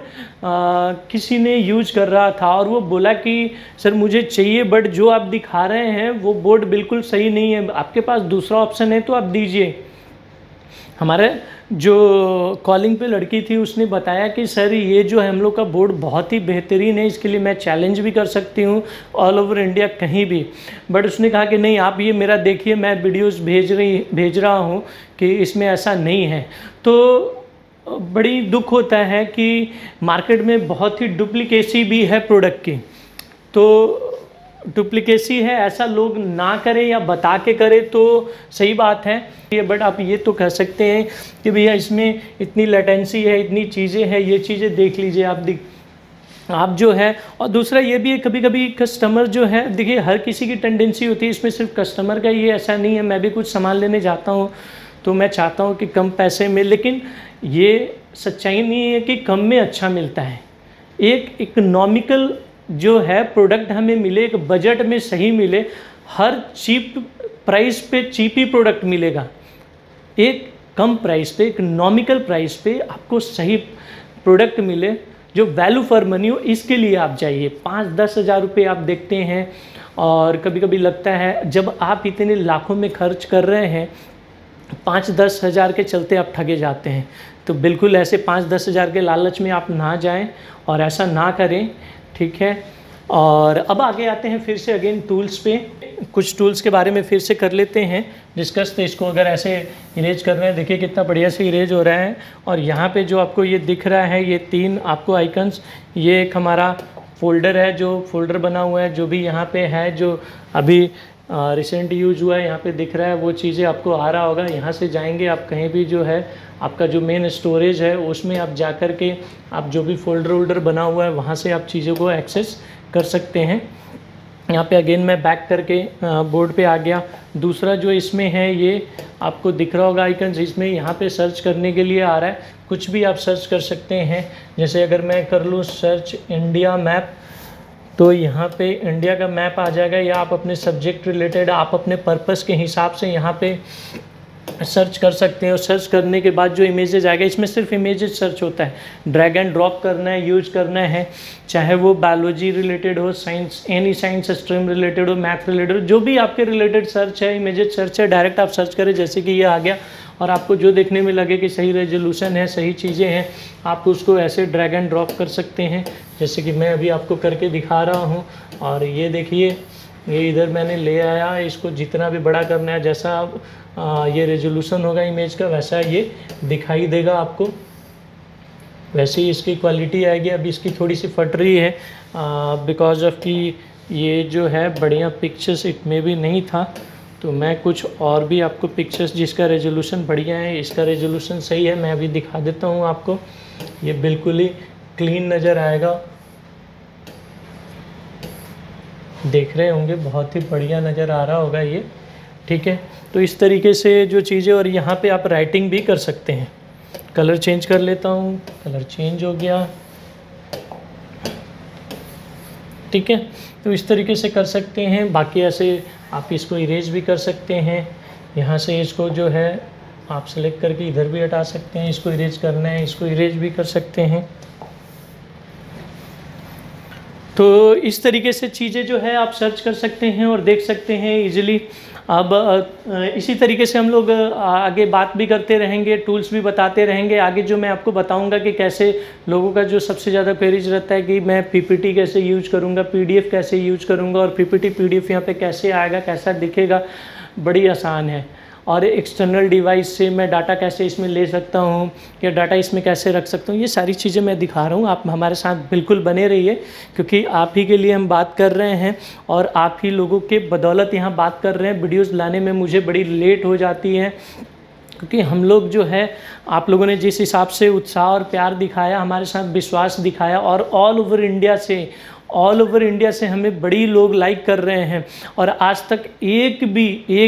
S1: किसी ने यूज कर रहा था और वो बोला कि सर मुझे चाहिए, बट जो आप दिखा रहे हैं वो बोर्ड बिल्कुल सही नहीं है, आपके पास दूसरा ऑप्शन है तो आप दीजिए। हमारे जो कॉलिंग पे लड़की थी उसने बताया कि सर ये जो है हम लोग का बोर्ड बहुत ही बेहतरीन है, इसके लिए मैं चैलेंज भी कर सकती हूँ ऑल ओवर इंडिया कहीं भी। बट उसने कहा कि नहीं आप ये मेरा देखिए, मैं वीडियोस भेज रहा हूँ कि इसमें ऐसा नहीं है। तो बड़ी दुख होता है कि मार्केट में बहुत ही डुप्लीकेसी भी है प्रोडक्ट की। तो डुप्लीकेसी है, ऐसा लोग ना करें या बता के करें तो सही बात है। बट आप ये तो कह सकते हैं कि भैया इसमें इतनी लेटेंसी है, इतनी चीज़ें हैं, ये चीज़ें देख लीजिए आप जो है। और दूसरा ये भी है, कभी कभी कस्टमर जो है, देखिए हर किसी की टेंडेंसी होती है, इसमें सिर्फ कस्टमर का ये ऐसा नहीं है। मैं भी कुछ सामान लेने जाता हूँ तो मैं चाहता हूँ कि कम पैसे में, लेकिन ये सच्चाई नहीं है कि कम में अच्छा मिलता है। एक इकोनॉमिकल जो है प्रोडक्ट हमें मिले, एक बजट में सही मिले, हर चीप प्राइस पे चीप ही प्रोडक्ट मिलेगा। एक कम प्राइस पे, इकोनॉमिकल प्राइस पे आपको सही प्रोडक्ट मिले जो वैल्यू फॉर मनी हो, इसके लिए आप जाइए। 5-10 हज़ार रुपये आप देखते हैं और कभी कभी लगता है जब आप इतने लाखों में खर्च कर रहे हैं, 5-10 हज़ार के चलते आप ठगे जाते हैं। तो बिल्कुल ऐसे 5-10 हज़ार के लालच में आप ना जाएं और ऐसा ना करें, ठीक है। और अब आगे आते हैं फिर से अगेन टूल्स पे। कुछ टूल्स के बारे में फिर से कर लेते हैं डिस्कस। तो इसको अगर ऐसे इरेज कर रहे हैं, देखिए कितना बढ़िया से इरेज हो रहा है। और यहाँ पे जो आपको ये दिख रहा है, ये 3 आपको आइकन्स, ये एक हमारा फोल्डर है, जो फोल्डर बना हुआ है, जो भी यहाँ पे है, जो अभी रिसेंट यूज हुआ है, यहाँ पे दिख रहा है, वो चीज़ें आपको आ रहा होगा। यहाँ से जाएंगे आप, कहीं भी जो है आपका जो मेन स्टोरेज है उसमें आप जा कर के आप जो भी फोल्डर वोल्डर बना हुआ है वहाँ से आप चीज़ों को एक्सेस कर सकते हैं। यहाँ पे अगेन मैं बैक करके बोर्ड पे आ गया। दूसरा जो इसमें है, ये आपको दिख रहा होगा आइकन्स, इसमें यहाँ पे सर्च करने के लिए आ रहा है, कुछ भी आप सर्च कर सकते हैं। जैसे अगर मैं कर लूँ सर्च इंडिया मैप, तो यहाँ पे इंडिया का मैप आ जाएगा, या आप अपने सब्जेक्ट रिलेटेड, आप अपने पर्पस के हिसाब से यहाँ पे सर्च कर सकते हैं। और सर्च करने के बाद जो इमेजेस आएगा, इसमें सिर्फ इमेजेस सर्च होता है, ड्रैग एंड ड्रॉप करना है, यूज करना है, चाहे वो बायोलॉजी रिलेटेड हो, science, any science stream related हो, मैथ रिलेटेड हो, जो भी आपके रिलेटेड सर्च है, इमेजेस सर्च है, डायरेक्ट आप सर्च करें। जैसे कि ये आ गया, और आपको जो देखने में लगे कि सही रेजोल्यूशन है, सही चीज़ें हैं, आप उसको ऐसे ड्रैग एंड ड्रॉप कर सकते हैं, जैसे कि मैं अभी आपको करके दिखा रहा हूँ। और ये देखिए, ये इधर मैंने ले आया, इसको जितना भी बड़ा करना है, जैसा ये रेजोल्यूशन होगा इमेज का, वैसा ये दिखाई देगा आपको, वैसे ही इसकी क्वालिटी आएगी। अभी इसकी थोड़ी सी फट रही है बिकॉज ऑफ कि ये जो है बढ़िया पिक्चर्स इसमें भी नहीं था, तो मैं कुछ और भी आपको पिक्चर्स जिसका रेजोल्यूशन बढ़िया है, इसका रेजोल्यूशन सही है, मैं अभी दिखा देता हूँ आपको। ये बिल्कुल ही क्लीन नज़र आएगा, देख रहे होंगे, बहुत ही बढ़िया नज़र आ रहा होगा ये, ठीक है। तो इस तरीके से जो चीज़ें, और यहाँ पे आप राइटिंग भी कर सकते हैं। कलर चेंज कर लेता हूँ, कलर चेंज हो गया, ठीक है। तो इस तरीके से कर सकते हैं। बाकी ऐसे आप इसको इरेज भी कर सकते हैं, यहाँ से इसको जो है आप सेलेक्ट करके इधर भी हटा सकते हैं, इसको इरेज करना है, इसको इरेज भी कर सकते हैं। तो इस तरीके से चीज़ें जो है आप सर्च कर सकते हैं और देख सकते हैं इजीली। अब इसी तरीके से हम लोग आगे बात भी करते रहेंगे, टूल्स भी बताते रहेंगे। आगे जो मैं आपको बताऊंगा कि कैसे लोगों का जो सबसे ज़्यादा क्वेरीज रहता है कि मैं पीपीटी कैसे यूज करूंगा, पीडीएफ कैसे यूज करूंगा, और पीपीटी पीडीएफ यहाँ पे कैसे आएगा, कैसा दिखेगा, बड़ी आसान है। और एक्सटर्नल डिवाइस से मैं डाटा कैसे इसमें ले सकता हूँ, या डाटा इसमें कैसे रख सकता हूँ, ये सारी चीज़ें मैं दिखा रहा हूँ। आप हमारे साथ बिल्कुल बने रहिए, क्योंकि आप ही के लिए हम बात कर रहे हैं, और आप ही लोगों के बदौलत यहाँ बात कर रहे हैं। वीडियोज़ लाने में मुझे बड़ी लेट हो जाती है, क्योंकि हम लोग जो है, आप लोगों ने जिस हिसाब से उत्साह और प्यार दिखाया, हमारे साथ विश्वास दिखाया, और ऑल ओवर इंडिया से हमें बड़ी लोग लाइक कर रहे हैं। और आज तक एक भी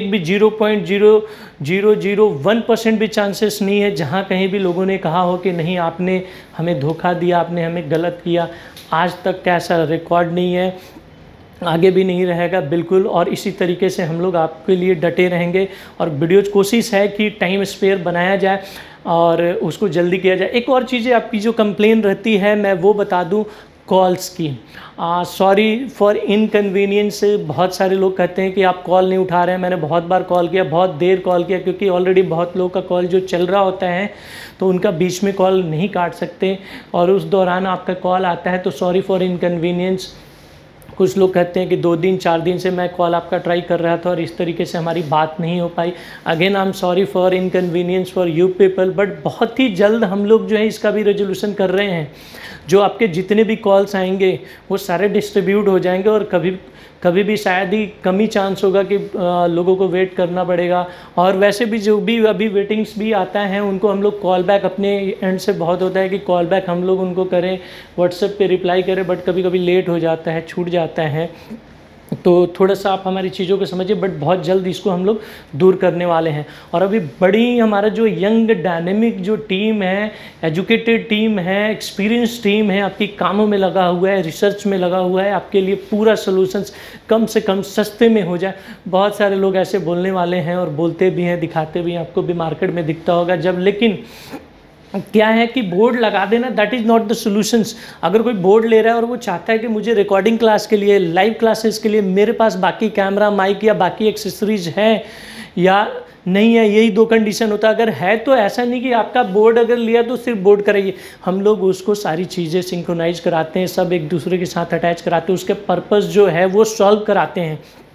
S1: 0.0001% भी चांसेस नहीं है जहां कहीं भी लोगों ने कहा हो कि नहीं, आपने हमें धोखा दिया, आपने हमें गलत किया। आज तक का ऐसा रिकॉर्ड नहीं है, आगे भी नहीं रहेगा बिल्कुल। और इसी तरीके से हम लोग आपके लिए डटे रहेंगे, और वीडियोज कोशिश है कि टाइम स्पेयर बनाया जाए और उसको जल्दी किया जाए। एक और चीज़ें आपकी जो कंप्लेन रहती है, मैं वो बता दूं, कॉल्स की। Sorry for inconvenience. बहुत सारे लोग कहते हैं कि आप कॉल नहीं उठा रहे हैं। मैंने बहुत बार कॉल किया, बहुत देर कॉल किया, क्योंकि ऑलरेडी बहुत लोगों का कॉल जो चल रहा होता है, तो उनका बीच में कॉल नहीं काट सकते, और उस दौरान आपका कॉल आता है, तो सॉरी फॉर इनकन्वीनियंस। कुछ लोग कहते हैं कि 2 दिन 4 दिन से मैं कॉल आपका ट्राई कर रहा था और इस तरीके से हमारी बात नहीं हो पाई। Again I am sorry for inconvenience for you people, but बहुत ही जल्द हम लोग जो है इसका भी रेजोल्यूशन कर रहे हैं। जो आपके जितने भी कॉल्स आएंगे वो सारे डिस्ट्रीब्यूट हो जाएंगे, और कभी भी शायद ही कम ही चांस होगा कि लोगों को वेट करना पड़ेगा। और वैसे भी जो भी अभी वेटिंग्स भी आता है, उनको हम लोग कॉल बैक, अपने एंड से बहुत होता है कि कॉल बैक हम लोग उनको करें, व्हाट्सएप पे रिप्लाई करें, बट कभी कभी लेट हो जाता है, छूट जाता है। तो थोड़ा सा आप हमारी चीज़ों को समझिए, बट बहुत जल्द इसको हम लोग दूर करने वाले हैं। और अभी बड़ी हमारा जो यंग डायनेमिक जो टीम है, एजुकेटेड टीम है, एक्सपीरियंस टीम है, आपकी कामों में लगा हुआ है, रिसर्च में लगा हुआ है, आपके लिए पूरा सॉल्यूशंस कम से कम सस्ते में हो जाए। बहुत सारे लोग ऐसे बोलने वाले हैं, और बोलते भी हैं, दिखाते भी हैं, आपको भी मार्केट में दिखता होगा जब। लेकिन क्या है कि बोर्ड लगा देना, that is not the solutions. अगर कोई बोर्ड ले रहा है और वो चाहता है कि मुझे रिकॉर्डिंग क्लास के लिए, लाइव क्लासेस के लिए मेरे पास बाकी कैमरा, माइक या बाकी एक्सेसरीज है या नहीं है, यही 2 कंडीशन होता है। अगर है तो ऐसा नहीं कि आपका बोर्ड अगर लिया तो सिर्फ बोर्ड कराइए, हम लोग उसको सारी चीज़ें सिंक्रोनाइज कराते हैं, सब एक दूसरे के साथ अटैच कराते हैं, उसके पर्पस जो है वो सॉल्व कराते हैं।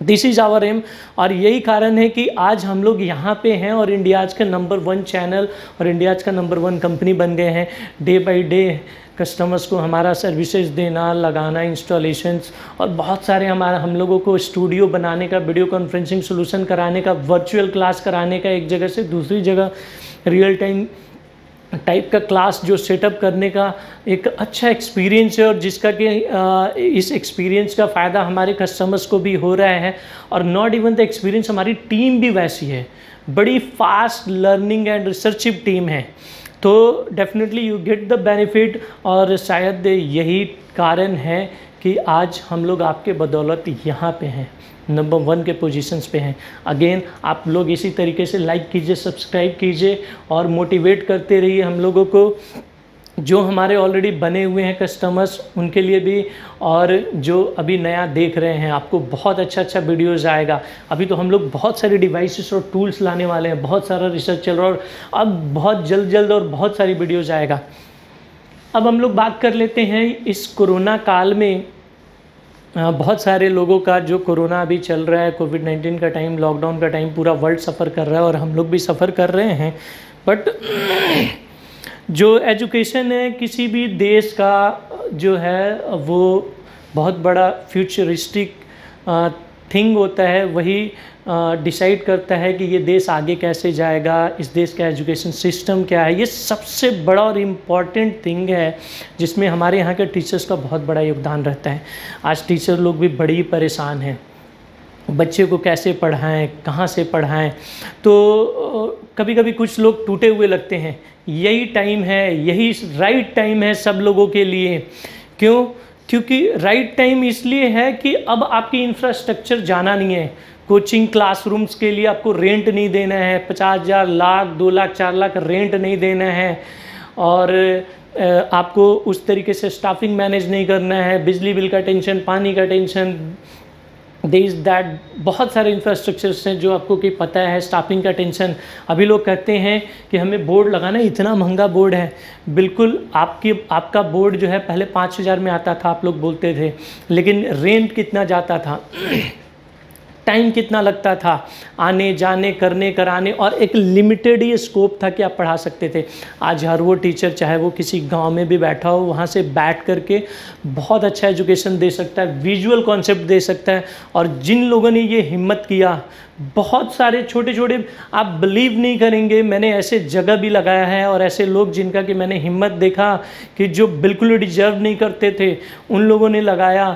S1: This is our aim. और यही कारण है कि आज हम लोग यहाँ पे हैं और इंडियाज़ का नंबर 1 चैनल और इंडियाज़ का नंबर 1 कंपनी बन गए हैं। डे बाय डे कस्टमर्स को हमारा सर्विसेज देना, लगाना, इंस्टॉलेशंस और बहुत सारे हम लोगों को स्टूडियो बनाने का, वीडियो कॉन्फ्रेंसिंग सोल्यूशन कराने का, वर्चुअल क्लास कराने का, एक जगह से दूसरी जगह रियल टाइम टाइप का क्लास जो सेटअप करने का एक अच्छा एक्सपीरियंस है और जिसका कि इस एक्सपीरियंस का फ़ायदा हमारे कस्टमर्स को भी हो रहा है। और नॉट इवन द एक्सपीरियंस, हमारी टीम भी वैसी है, बड़ी fast learning and researchive team है। तो definitely you get the benefit. और शायद यही कारण है कि आज हम लोग आपके बदौलत यहाँ पे हैं, नंबर 1 के पोजीशंस पे हैं। अगेन आप लोग इसी तरीके से लाइक कीजिए, सब्सक्राइब कीजिए और मोटिवेट करते रहिए हम लोगों को, जो हमारे ऑलरेडी बने हुए हैं कस्टमर्स उनके लिए भी, और जो अभी नया देख रहे हैं आपको बहुत अच्छा वीडियोज़ आएगा। अभी तो हम लोग बहुत सारे डिवाइसेस और टूल्स लाने वाले हैं, बहुत सारा रिसर्च चल रहा है और अब बहुत जल्द और बहुत सारी वीडियोज़ आएगा। अब हम लोग बात कर लेते हैं इस कोरोना काल में बहुत सारे लोगों का, जो कोरोना अभी चल रहा है, कोविड-19 का टाइम, लॉकडाउन का टाइम, पूरा वर्ल्ड सफ़र कर रहा है और हम लोग भी सफ़र कर रहे हैं। बट जो एजुकेशन है किसी भी देश का जो है वो बहुत बड़ा फ्यूचरिस्टिक थिंग होता है, वही डिसाइड करता है कि ये देश आगे कैसे जाएगा, इस देश का एजुकेशन सिस्टम क्या है। ये सबसे बड़ा और इम्पॉर्टेंट थिंग है जिसमें हमारे यहाँ के टीचर्स का बहुत बड़ा योगदान रहता है। आज टीचर लोग भी बड़ी परेशान हैं, बच्चे को कैसे पढ़ाएं, कहाँ से पढ़ाएं। तो कभी कभी कुछ लोग टूटे हुए लगते हैं। यही टाइम है, यही राइट टाइम है सब लोगों के लिए। क्यों? क्योंकि राइट टाइम इसलिए है कि अब आपकी इंफ्रास्ट्रक्चर जाना नहीं है। कोचिंग क्लासरूम्स के लिए आपको रेंट नहीं देना है, 50,000, लाख, 2 लाख, 4 लाख रेंट नहीं देना है, और आपको उस तरीके से स्टाफिंग मैनेज नहीं करना है, बिजली बिल का टेंशन, पानी का टेंशन, दिस दैट, बहुत सारे इंफ्रास्ट्रक्चर्स हैं जो आपको कि पता है, स्टाफिंग का टेंशन। अभी लोग कहते हैं कि हमें बोर्ड लगाना है, इतना महंगा बोर्ड है। बिल्कुल आपका बोर्ड जो है पहले 5,000 में आता था, आप लोग बोलते थे, लेकिन रेंट कितना जाता था, टाइम कितना लगता था आने जाने, करने कराने, और एक लिमिटेड ही स्कोप था कि आप पढ़ा सकते थे। आज हर वो टीचर, चाहे वो किसी गांव में भी बैठा हो, वहाँ से बैठ करके बहुत अच्छा एजुकेशन दे सकता है, विजुअल कॉन्सेप्ट दे सकता है। और जिन लोगों ने ये हिम्मत किया, बहुत सारे छोटे छोटे, आप बिलीव नहीं करेंगे, मैंने ऐसे जगह भी लगाया है और ऐसे लोग जिनका कि मैंने हिम्मत देखा कि जो बिल्कुल डिजर्व नहीं करते थे, उन लोगों ने लगाया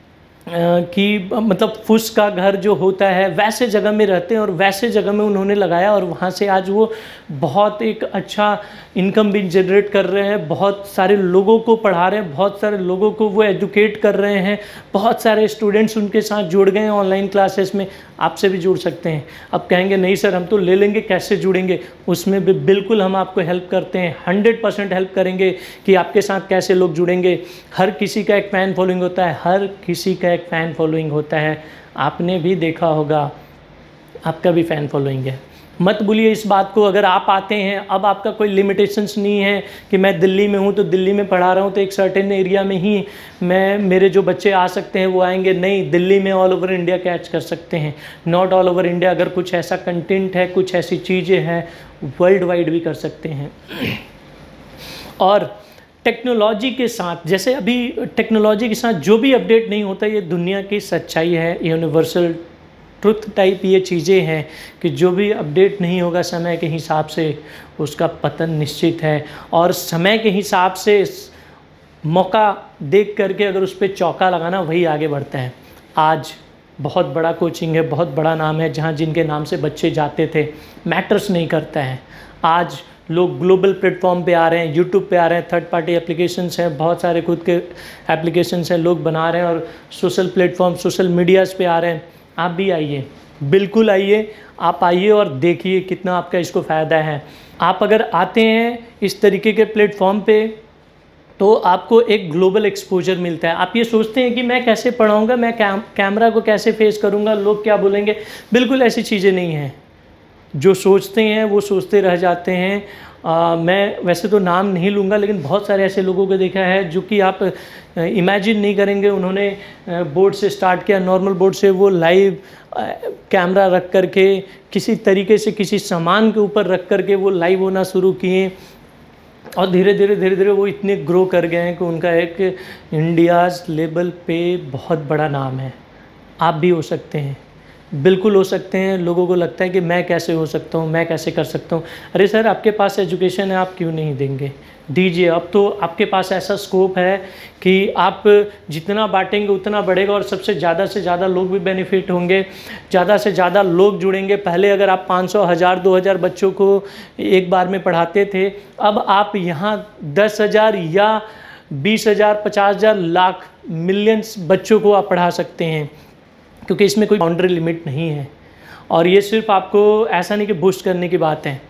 S1: कि मतलब फुस का घर जो होता है वैसे जगह में रहते हैं और वैसे जगह में उन्होंने लगाया, और वहाँ से आज वो बहुत एक अच्छा इनकम भी जनरेट कर रहे हैं, बहुत सारे लोगों को पढ़ा रहे हैं, बहुत सारे लोगों को वो एजुकेट कर रहे हैं, बहुत सारे स्टूडेंट्स उनके साथ जुड़ गए हैं ऑनलाइन क्लासेस में। आपसे भी जुड़ सकते हैं। अब कहेंगे नहीं सर हम तो ले लेंगे, कैसे जुड़ेंगे? उसमें भी बिल्कुल हम आपको हेल्प करते हैं, 100% हेल्प करेंगे कि आपके साथ कैसे लोग जुड़ेंगे। हर किसी का एक फ़ैन फॉलोइंग होता है, हर किसी का एक फ़ैन फॉलोइंग होता है। आपने भी देखा होगा, आपका भी फ़ैन फॉलोइंग है। मत भूलिए इस बात को। अगर आप आते हैं, अब आपका कोई लिमिटेशंस नहीं है कि मैं दिल्ली में हूँ तो दिल्ली में पढ़ा रहा हूँ तो एक सर्टेन एरिया में ही मेरे जो बच्चे आ सकते हैं वो आएंगे। नहीं, दिल्ली में ऑल ओवर इंडिया कैच कर सकते हैं। नॉट ऑल ओवर इंडिया, अगर कुछ ऐसा कंटेंट है, कुछ ऐसी चीज़ें हैं, वर्ल्ड वाइड भी कर सकते हैं। और टेक्नोलॉजी के साथ, जैसे अभी टेक्नोलॉजी के साथ जो भी अपडेट नहीं होता, ये दुनिया की सच्चाई है, यूनिवर्सल ट्रुथ टाइप ये चीज़ें हैं कि जो भी अपडेट नहीं होगा समय के हिसाब से, उसका पतन निश्चित है। और समय के हिसाब से मौका देख करके अगर उस पर चौका लगाना, वही आगे बढ़ता है। आज बहुत बड़ा कोचिंग है, बहुत बड़ा नाम है, जहाँ जिनके नाम से बच्चे जाते थे, मैटर्स नहीं करता है। आज लोग ग्लोबल प्लेटफॉर्म पे आ रहे हैं, यूट्यूब पे आ रहे हैं, थर्ड पार्टी एप्लीकेशंस हैं, बहुत सारे खुद के एप्लीकेशंस हैं, लोग बना रहे हैं, और सोशल प्लेटफॉर्म, सोशल मीडियाज़ पे आ रहे हैं। आप भी आइए, बिल्कुल आइए, आप आइए और देखिए कितना आपका इसको फ़ायदा है। आप अगर आते हैं इस तरीके के प्लेटफॉर्म पे तो आपको एक ग्लोबल एक्सपोजर मिलता है। आप ये सोचते हैं कि मैं कैसे पढ़ाऊँगा, मैं कैमरा को कैसे फेस करूँगा, लोग क्या बोलेंगे। बिल्कुल ऐसी चीज़ें नहीं हैं। जो सोचते हैं वो सोचते रह जाते हैं, मैं वैसे तो नाम नहीं लूँगा, लेकिन बहुत सारे ऐसे लोगों को देखा है जो कि आप इमेजिन नहीं करेंगे। उन्होंने बोर्ड से स्टार्ट किया, नॉर्मल बोर्ड से, वो लाइव कैमरा रख करके किसी तरीके से किसी सामान के ऊपर रख करके वो लाइव होना शुरू किए, और धीरे धीरे वो इतने ग्रो कर गए हैं कि उनका एक इंडियाज़ लेवल पे बहुत बड़ा नाम है। आप भी हो सकते हैं, बिल्कुल हो सकते हैं। लोगों को लगता है कि मैं कैसे हो सकता हूँ, मैं कैसे कर सकता हूँ। अरे सर, आपके पास एजुकेशन है, आप क्यों नहीं देंगे? दीजिए। अब तो आपके पास ऐसा स्कोप है कि आप जितना बांटेंगे उतना बढ़ेगा, और सबसे ज़्यादा से ज़्यादा लोग भी बेनिफिट होंगे, ज़्यादा से ज़्यादा लोग जुड़ेंगे। पहले अगर आप 500, 1000, 2000 बच्चों को एक बार में पढ़ाते थे, अब आप यहाँ 10,000 या 20,000, 50,000, लाख, मिलियंस बच्चों को आप पढ़ा सकते हैं, क्योंकि इसमें कोई बाउंड्री लिमिट नहीं है। और ये सिर्फ आपको ऐसा नहीं कि बूस्ट करने की बात है,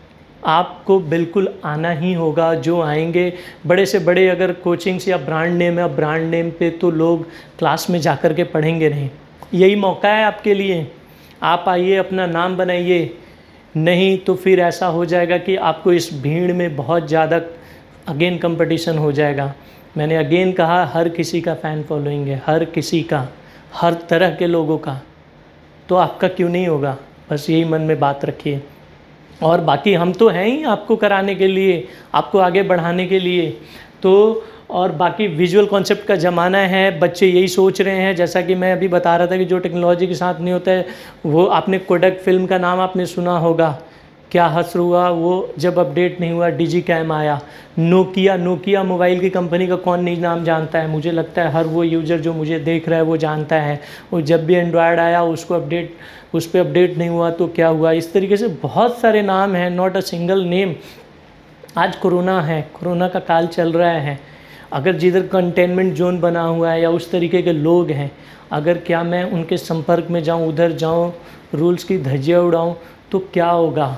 S1: आपको बिल्कुल आना ही होगा। जो आएंगे बड़े से बड़े, अगर कोचिंग्स या ब्रांड नेम है, ब्रांड नेम पे तो लोग क्लास में जा कर के पढ़ेंगे नहीं। यही मौका है आपके लिए, आप आइए, अपना नाम बनाइए। नहीं तो फिर ऐसा हो जाएगा कि आपको इस भीड़ में बहुत ज़्यादा अगेन कंपटीशन हो जाएगा। मैंने अगेन कहा, हर किसी का फ़ैन फॉलोइंग है, हर किसी का, हर तरह के लोगों का। तो आपका क्यों नहीं होगा? बस यही मन में बात रखिए। और बाकी हम तो हैं ही आपको कराने के लिए, आपको आगे बढ़ाने के लिए। तो और बाकी विजुअल कॉन्सेप्ट का ज़माना है, बच्चे यही सोच रहे हैं। जैसा कि मैं अभी बता रहा था कि जो टेक्नोलॉजी के साथ नहीं होता है, वो आपने कोडक फिल्म का नाम आपने सुना होगा, क्या हश्र हुआ वो जब अपडेट नहीं हुआ, डिजी कैम आया। नोकिया मोबाइल की कंपनी का कौन नहीं नाम जानता है? मुझे लगता है हर वो यूज़र जो मुझे देख रहा है वो जानता है। वो जब भी एंड्रॉयड आया उसको उस पर अपडेट नहीं हुआ तो क्या हुआ। इस तरीके से बहुत सारे नाम हैं, नॉट अ सिंगल नेम। आज कोरोना है, कोरोना का काल चल रहा है। अगर जिधर कंटेनमेंट जोन बना हुआ है या उस तरीके के लोग हैं, अगर क्या मैं उनके संपर्क में जाऊं, उधर जाऊं, रूल्स की धज्जियाँ उड़ाऊं, तो क्या होगा?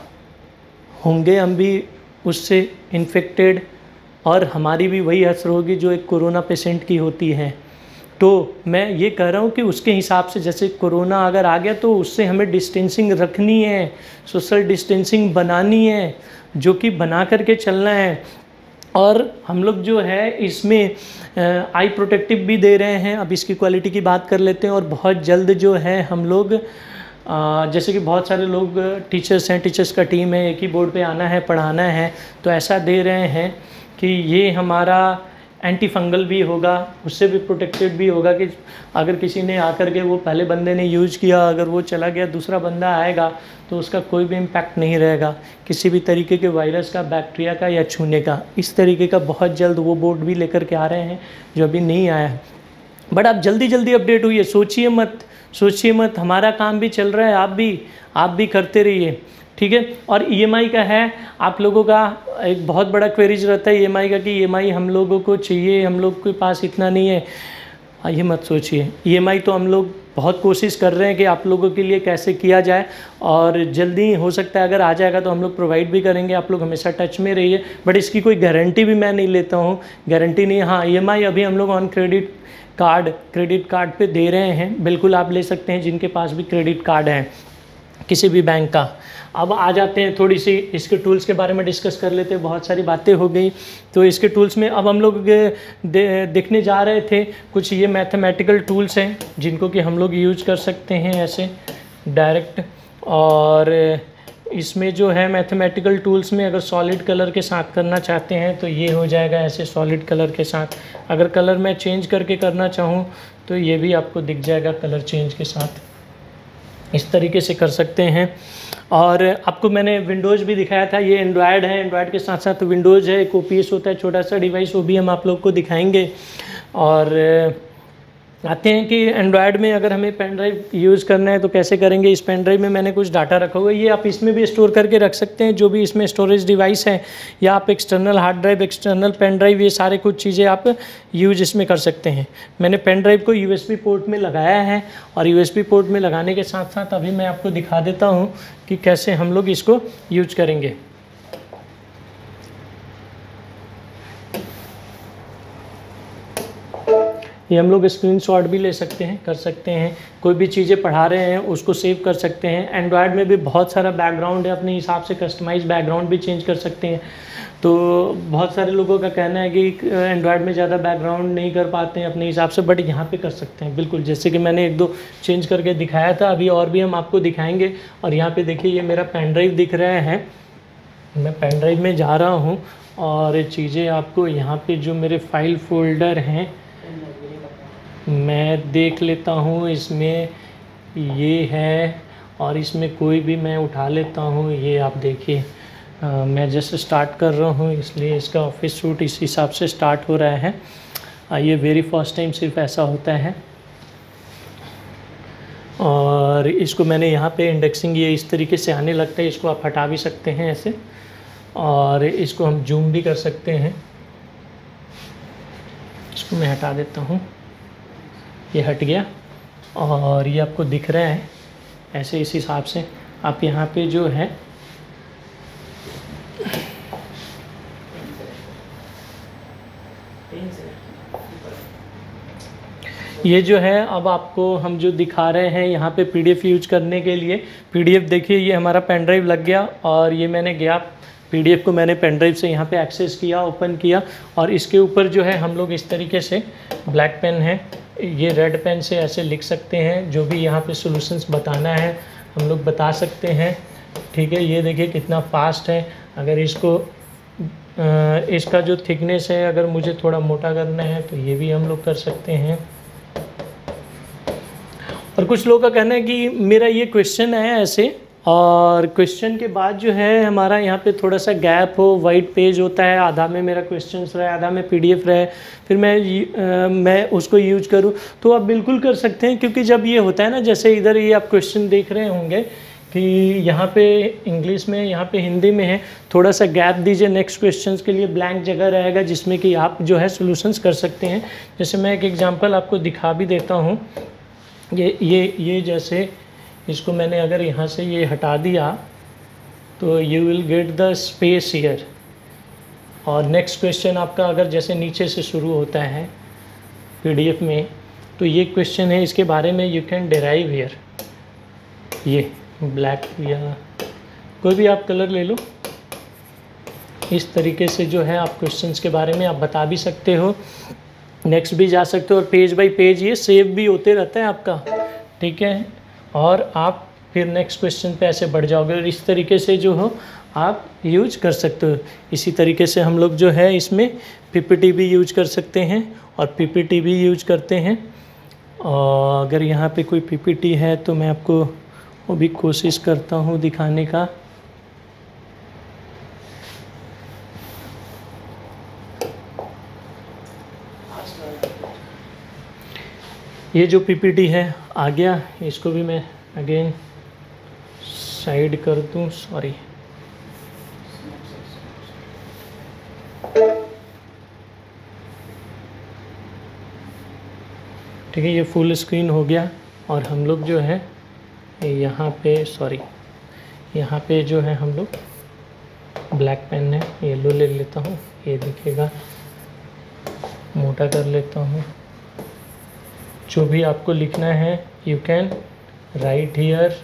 S1: होंगे हम भी उससे इन्फेक्टेड, और हमारी भी वही असर होगी जो एक कोरोना पेशेंट की होती है। तो मैं ये कह रहा हूँ कि उसके हिसाब से, जैसे कोरोना अगर आ गया तो उससे हमें डिस्टेंसिंग रखनी है, सोशल डिस्टेंसिंग बनानी है, जो कि बना करके चलना है। और हम लोग जो है इसमें आई प्रोटेक्टिव भी दे रहे हैं। अब इसकी क्वालिटी की बात कर लेते हैं। और बहुत जल्द जो है हम लोग जैसे कि बहुत सारे लोग टीचर्स हैं, टीचर्स का टीम है, एक ही बोर्ड पे आना है, पढ़ाना है, तो ऐसा दे रहे हैं कि ये हमारा एंटी फंगल भी होगा, उससे भी प्रोटेक्टेड भी होगा कि अगर किसी ने आकर के, वो पहले बंदे ने यूज़ किया, अगर वो चला गया, दूसरा बंदा आएगा तो उसका कोई भी इम्पैक्ट नहीं रहेगा किसी भी तरीके के वायरस का, बैक्टीरिया का या छूने का। इस तरीके का बहुत जल्द वो बोर्ड भी लेकर के आ रहे हैं जो अभी नहीं आया है। बट आप जल्दी अपडेट हुई है, सोचिए मत, हमारा काम भी चल रहा है, आप भी करते रहिए, ठीक है। और ईएमआई का है, आप लोगों का एक बहुत बड़ा क्वेरीज रहता है ईएमआई का, कि ईएमआई हम लोगों को चाहिए, हम लोग के पास इतना नहीं है। ये मत सोचिए, ईएमआई तो हम लोग बहुत कोशिश कर रहे हैं कि आप लोगों के लिए कैसे किया जाए, और जल्दी हो सकता है अगर आ जाएगा तो हम लोग प्रोवाइड भी करेंगे। आप लोग हमेशा टच में रहिए, बट इसकी कोई गारंटी भी मैं नहीं लेता हूँ, गारंटी नहीं। हाँ, ईएमआई अभी हम लोग ऑन क्रेडिट कार्ड पे दे रहे हैं, बिल्कुल आप ले सकते हैं जिनके पास भी क्रेडिट कार्ड है किसी भी बैंक का। अब आ जाते हैं, थोड़ी सी इसके टूल्स के बारे में डिस्कस कर लेते हैं। बहुत सारी बातें हो गई, तो इसके टूल्स में अब हम लोग देखने जा रहे थे कुछ ये मैथमेटिकल टूल्स हैं जिनको कि हम लोग यूज कर सकते हैं ऐसे डायरेक्ट। और इसमें जो है मैथमेटिकल टूल्स में अगर सॉलिड कलर के साथ करना चाहते हैं तो ये हो जाएगा ऐसे सॉलिड कलर के साथ। अगर कलर मैं चेंज करके करना चाहूँ तो ये भी आपको दिख जाएगा कलर चेंज के साथ, इस तरीके से कर सकते हैं। और आपको मैंने विंडोज़ भी दिखाया था, ये एंड्रॉयड है, एंड्रॉयड के साथ साथ विंडोज़ है, एक ओपीएस होता है छोटा सा डिवाइस, वो भी हम आप लोग को दिखाएंगे। और आते हैं कि एंड्रॉयड में अगर हमें पेन ड्राइव यूज़ करना है तो कैसे करेंगे। इस पेन ड्राइव में मैंने कुछ डाटा रखा हुआ है, ये आप इसमें भी स्टोर करके रख सकते हैं, जो भी इसमें स्टोरेज डिवाइस है, या आप external hard drive, external pen drive, ये सारे कुछ चीज़ें आप यूज इसमें कर सकते हैं। मैंने पेन ड्राइव को यूएसबी पोर्ट में लगाया है, और यूएसबी पोर्ट में लगाने के साथ साथ अभी मैं आपको दिखा देता हूँ कि कैसे हम लोग इसको यूज करेंगे। ये हम लोग स्क्रीनशॉट भी ले सकते हैं, कर सकते हैं, कोई भी चीज़ें पढ़ा रहे हैं उसको सेव कर सकते हैं। एंड्रॉयड में भी बहुत सारा बैकग्राउंड है, अपने हिसाब से कस्टमाइज बैकग्राउंड भी चेंज कर सकते हैं। तो बहुत सारे लोगों का कहना है कि एंड्रॉयड में ज़्यादा बैकग्राउंड नहीं कर पाते हैं अपने हिसाब से, बट यहाँ पे कर सकते हैं बिल्कुल। जैसे कि मैंने 1-2 चेंज करके दिखाया था, अभी और भी हम आपको दिखाएंगे। और यहाँ पे देखिए ये मेरा पेन ड्राइव दिख रहा है, मैं पेन ड्राइव में जा रहा हूँ और चीज़ें आपको यहाँ पे जो मेरे फाइल फोल्डर हैं मैं देख लेता हूँ। इसमें ये है और इसमें कोई भी मैं उठा लेता हूँ। ये आप देखिए मैं जैसे स्टार्ट कर रहा हूँ इसलिए इसका ऑफिस सूट इस हिसाब से स्टार्ट हो रहा है। ये वेरी फर्स्ट टाइम सिर्फ ऐसा होता है। और इसको मैंने यहाँ पे इंडेक्सिंग ये इस तरीके से आने लगता है, इसको आप हटा भी सकते हैं ऐसे, और इसको हम जूम भी कर सकते हैं। इसको मैं हटा देता हूँ, ये हट गया और ये आपको दिख रहा है ऐसे। इस हिसाब से आप यहाँ पे जो है ये जो है अब आपको हम जो दिखा रहे हैं यहाँ पे पीडीएफ यूज करने के लिए। पीडीएफ देखिए ये हमारा पेन ड्राइव लग गया और ये मैंने गया पीडीएफ को मैंने पेन ड्राइव से यहाँ पे एक्सेस किया, ओपन किया। और इसके ऊपर जो है हम लोग इस तरीके से ब्लैक पेन है, ये रेड पेन से ऐसे लिख सकते हैं। जो भी यहाँ पे सॉल्यूशंस बताना है हम लोग बता सकते हैं, ठीक है। ये देखिए कितना फास्ट है। अगर इसको इसका जो थिकनेस है अगर मुझे थोड़ा मोटा करना है तो ये भी हम लोग कर सकते हैं। और कुछ लोगों का कहना है कि मेरा ये क्वेश्चन है ऐसे, और क्वेश्चन के बाद जो है हमारा यहाँ पे थोड़ा सा गैप हो, वाइट पेज होता है, आधा में मेरा क्वेश्चन रहे, आधा में पीडीएफ रहे, फिर मैं उसको यूज करूँ, तो आप बिल्कुल कर सकते हैं। क्योंकि जब ये होता है ना, जैसे इधर ये आप क्वेश्चन देख रहे होंगे कि यहाँ पे इंग्लिश में, यहाँ पे हिंदी में है, थोड़ा सा गैप दीजिए, नेक्स्ट क्वेश्चंस के लिए ब्लैंक जगह रहेगा जिसमें कि आप जो है सॉल्यूशंस कर सकते हैं। जैसे मैं एक एग्जांपल आपको दिखा भी देता हूँ। ये जैसे इसको मैंने अगर यहाँ से ये हटा दिया तो you will get the space here. और नेक्स्ट क्वेश्चन आपका अगर जैसे नीचे से शुरू होता है पीडीएफ में, तो ये क्वेश्चन है, इसके बारे में यू कैन डिराइव हियर। ये ब्लैक या कोई भी आप कलर ले लो, इस तरीके से जो है आप क्वेश्चंस के बारे में आप बता भी सकते हो, नेक्स्ट भी जा सकते हो। और पेज बाय पेज ये सेव भी होते रहता है आपका, ठीक है। और आप फिर नेक्स्ट क्वेश्चन पे ऐसे बढ़ जाओगे और इस तरीके से जो हो आप यूज कर सकते हो। इसी तरीके से हम लोग जो है इसमें पीपीटी भी यूज कर सकते हैं और पीपीटी भी यूज करते हैं। और अगर यहाँ पे कोई पीपीटी है तो मैं आपको वो भी कोशिश करता हूँ दिखाने का। ये जो पीपीटी है आ गया, इसको भी मैं अगेन साइड कर दूं, सॉरी। ठीक है, ये फुल स्क्रीन हो गया। और हम लोग जो है यहाँ पे, सॉरी, यहाँ पे जो है हम लोग ब्लैक पेन है, येलो ले लेता हूँ, ये दिखेगा, मोटा कर लेता हूँ। जो भी आपको लिखना है यू कैन राइट हियर।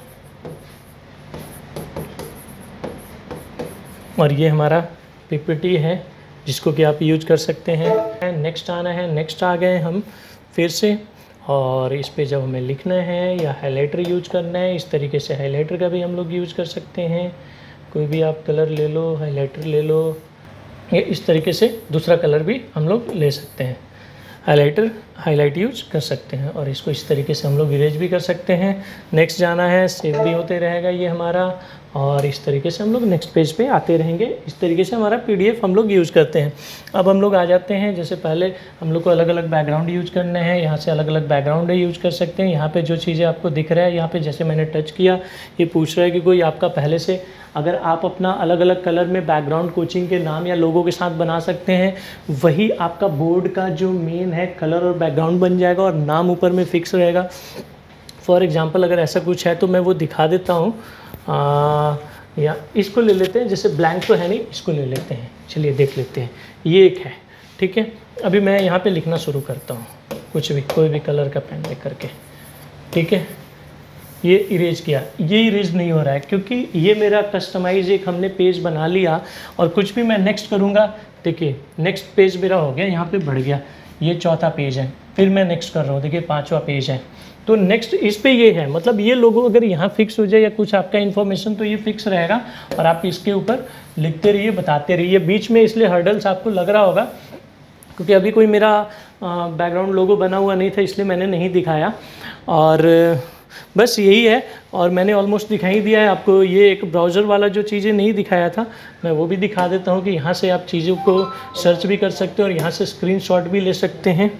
S1: और ये हमारा पीपीटी है जिसको कि आप यूज कर सकते हैं। नेक्स्ट आना है, नेक्स्ट आ गए हम फिर से। और इस पे जब हमें लिखना है या हाइलाइटर यूज करना है, इस तरीके से हाइलाइटर का भी हम लोग यूज कर सकते हैं। कोई भी आप कलर ले लो, हाइलाइटर ले लो, ये इस तरीके से दूसरा कलर भी हम लोग ले सकते हैं। हाइलाइट यूज कर सकते हैं और इसको इस तरीके से हम लोग इरेज भी कर सकते हैं। नेक्स्ट जाना है, सेव भी होते रहेगा ये हमारा, और इस तरीके से हम लोग नेक्स्ट पेज पे आते रहेंगे। इस तरीके से हमारा पीडीएफ हम लोग यूज़ करते हैं। अब हम लोग आ जाते हैं, जैसे पहले हम लोग को अलग अलग बैकग्राउंड यूज करने हैं, यहाँ से अलग अलग बैकग्राउंड यूज कर सकते हैं। यहाँ पे जो चीज़ें आपको दिख रहा है, यहाँ पे जैसे मैंने टच किया, ये पूछ रहा है कि कोई आपका पहले से, अगर आप अपना अलग अलग कलर में बैकग्राउंड कोचिंग के नाम या लोगों के साथ बना सकते हैं, वही आपका बोर्ड का जो मेन है कलर और बैकग्राउंड बन जाएगा और नाम ऊपर में फिक्स रहेगा। फॉर एग्जांपल अगर ऐसा कुछ है तो मैं वो दिखा देता हूँ। या इसको ले लेते हैं, जैसे ब्लैंक तो है नहीं, इसको ले लेते हैं, चलिए देख लेते हैं। ये एक है, ठीक है। अभी मैं यहाँ पे लिखना शुरू करता हूँ। कुछ भी, कोई भी कलर का पेन ले करके, ठीक है। ये इरेज किया, ये इरेज नहीं हो रहा है क्योंकि ये मेरा कस्टमाइज एक हमने पेज बना लिया। और कुछ भी मैं नेक्स्ट करूँगा, देखिए नेक्स्ट पेज मेरा हो गया, यहाँ पे बढ़ गया, ये चौथा पेज है, फिर मैं नेक्स्ट कर रहा हूँ, देखिए पांचवा पेज है। तो नेक्स्ट इस पे ये है, मतलब ये लोगो अगर यहाँ फिक्स हो जाए या कुछ आपका इन्फॉर्मेशन तो ये फिक्स रहेगा और आप इसके ऊपर लिखते रहिए, बताते रहिए। बीच में इसलिए हर्डल्स आपको लग रहा होगा क्योंकि अभी कोई मेरा बैकग्राउंड लोगो बना हुआ नहीं था, इसलिए मैंने नहीं दिखाया। और बस यही है, और मैंने ऑलमोस्ट दिखा ही दिया है आपको। ये एक ब्राउज़र वाला जो चीज़ें नहीं दिखाया था, मैं वो भी दिखा देता हूँ कि यहाँ से आप चीज़ों को सर्च भी कर सकते हो और यहाँ से स्क्रीनशॉट भी ले सकते हैं।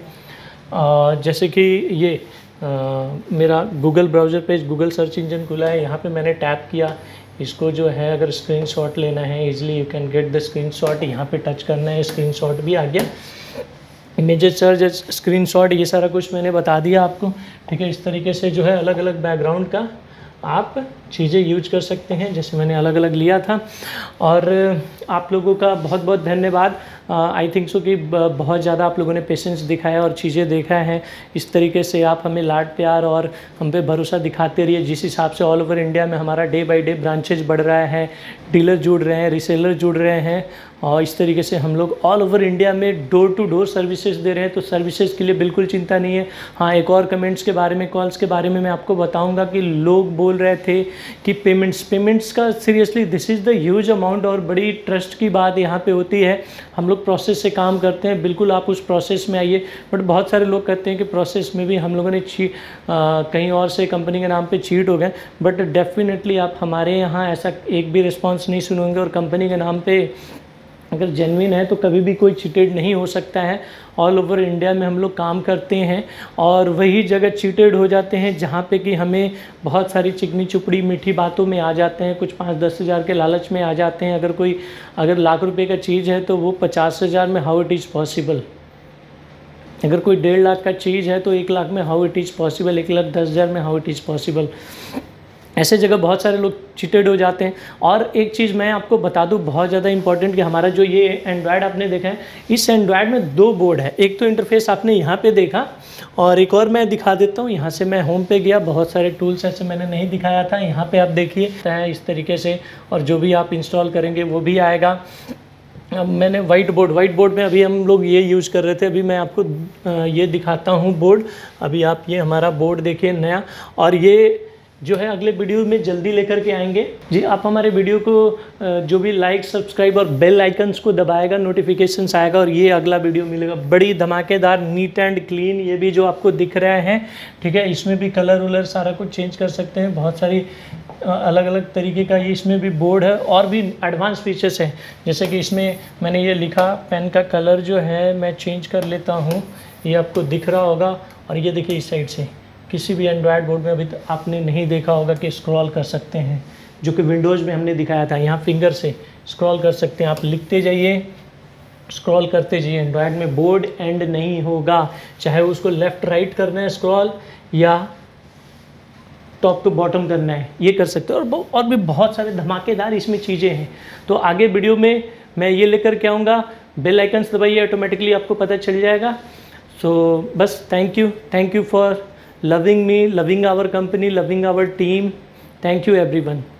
S1: जैसे कि ये मेरा Google browser page, Google search engine खुला है, यहाँ पे मैंने टैप किया, इसको जो है अगर स्क्रीनशॉट लेना है easily you can get the screenshot, यहाँ पे टच करना है, स्क्रीनशॉट भी आ गया। इमेजेस सर्च, स्क्रीनशॉट, ये सारा कुछ मैंने बता दिया आपको, ठीक है। इस तरीके से जो है अलग अलग बैकग्राउंड का आप चीज़ें यूज कर सकते हैं, जैसे मैंने अलग अलग लिया था। और आप लोगों का बहुत बहुत धन्यवाद। आई थिंक सो कि बहुत ज़्यादा आप लोगों ने पेशेंस दिखाया और चीज़ें देखा है। इस तरीके से आप हमें लाड प्यार और हम पे भरोसा दिखाते रहिए। जिस हिसाब से ऑल ओवर इंडिया में हमारा डे बाय डे ब्रांचेज बढ़ रहा है, डीलर जुड़ रहे हैं, रीसेलर जुड़ रहे हैं, और इस तरीके से हम लोग ऑल ओवर इंडिया में डोर टू डोर सर्विसेज दे रहे हैं। तो सर्विसेज के लिए बिल्कुल चिंता नहीं है। हाँ, एक और कमेंट्स के बारे में, कॉल्स के बारे में मैं आपको बताऊंगा कि लोग बोल रहे थे कि पेमेंट्स का seriously this is the huge amount, और बड़ी ट्रस्ट की बात यहाँ पे होती है। हम लोग प्रोसेस से काम करते हैं, बिल्कुल आप उस प्रोसेस में आइए। बट बहुत सारे लोग कहते हैं कि प्रोसेस में भी हम लोगों ने कहीं और से कंपनी के नाम पे चीट हो गए। बट डेफिनेटली आप हमारे यहाँ ऐसा एक भी रिस्पॉन्स नहीं सुनेंगे, और कंपनी के नाम पे अगर जेन्युइन है तो कभी भी कोई चीटेड नहीं हो सकता है। ऑल ओवर इंडिया में हम लोग काम करते हैं, और वही जगह चीटेड हो जाते हैं जहाँ पे कि हमें बहुत सारी चिकनी चुपड़ी मीठी बातों में आ जाते हैं, कुछ 5-10 हज़ार के लालच में आ जाते हैं। अगर लाख रुपए का चीज़ है तो वो 50 हज़ार में हाउ इट इज़ पॉसिबल। अगर कोई 1.5 लाख का चीज़ है तो 1 लाख में हाउ इट इज़ पॉसिबल, 1,10,000 में हाउ इट इज़ पॉसिबल। ऐसे जगह बहुत सारे लोग चीटेड हो जाते हैं। और एक चीज़ मैं आपको बता दूं बहुत ज़्यादा इंपॉर्टेंट, कि हमारा जो ये एंड्रॉयड आपने देखा है, इस एंड्रॉयड में 2 बोर्ड है। एक तो इंटरफेस आपने यहाँ पे देखा, और एक और मैं दिखा देता हूँ। यहाँ से मैं होम पे गया, बहुत सारे टूल्स ऐसे मैंने नहीं दिखाया था, यहाँ पे आप देखिए इस तरीके से, और जो भी आप इंस्टॉल करेंगे वो भी आएगा। अब मैंने वाइट बोर्ड में अभी हम लोग ये यूज़ कर रहे थे, अभी मैं आपको ये दिखाता हूँ बोर्ड। अभी आप ये हमारा बोर्ड देखिए नया, और ये जो है अगले वीडियो में जल्दी लेकर के आएंगे जी। आप हमारे वीडियो को जो भी लाइक, सब्सक्राइब और बेल आइकन्स को दबाएगा, नोटिफिकेशंस आएगा, और ये अगला वीडियो मिलेगा बड़ी धमाकेदार, नीट एंड क्लीन। ये भी जो आपको दिख रहा है, ठीक है, इसमें भी कलर वलर सारा कुछ चेंज कर सकते हैं। बहुत सारी अलग अलग तरीके का ये इसमें भी बोर्ड है, और भी एडवांस फीचर्स हैं। जैसे कि इसमें मैंने ये लिखा, पेन का कलर जो है मैं चेंज कर लेता हूँ, ये आपको दिख रहा होगा। और ये देखिए इस साइड से किसी भी एंड्रॉयड बोर्ड में अभी तक आपने नहीं देखा होगा कि स्क्रॉल कर सकते हैं, जो कि विंडोज़ में हमने दिखाया था। यहाँ फिंगर से स्क्रॉल कर सकते हैं, आप लिखते जाइए, स्क्रॉल करते जाइए। एंड्रॉयड में बोर्ड एंड नहीं होगा, चाहे उसको लेफ़्ट राइट करना है स्क्रॉल, या टॉप टू बॉटम करना है, ये कर सकते हो। और भी बहुत सारे धमाकेदार इसमें चीज़ें हैं। तो आगे वीडियो में मैं ये लेकर के आऊँगा। बेल आइकन्स दबाइए, ऑटोमेटिकली आपको पता चल जाएगा। सो बस thank you for loving me, loving our company, loving our team. Thank you everyone.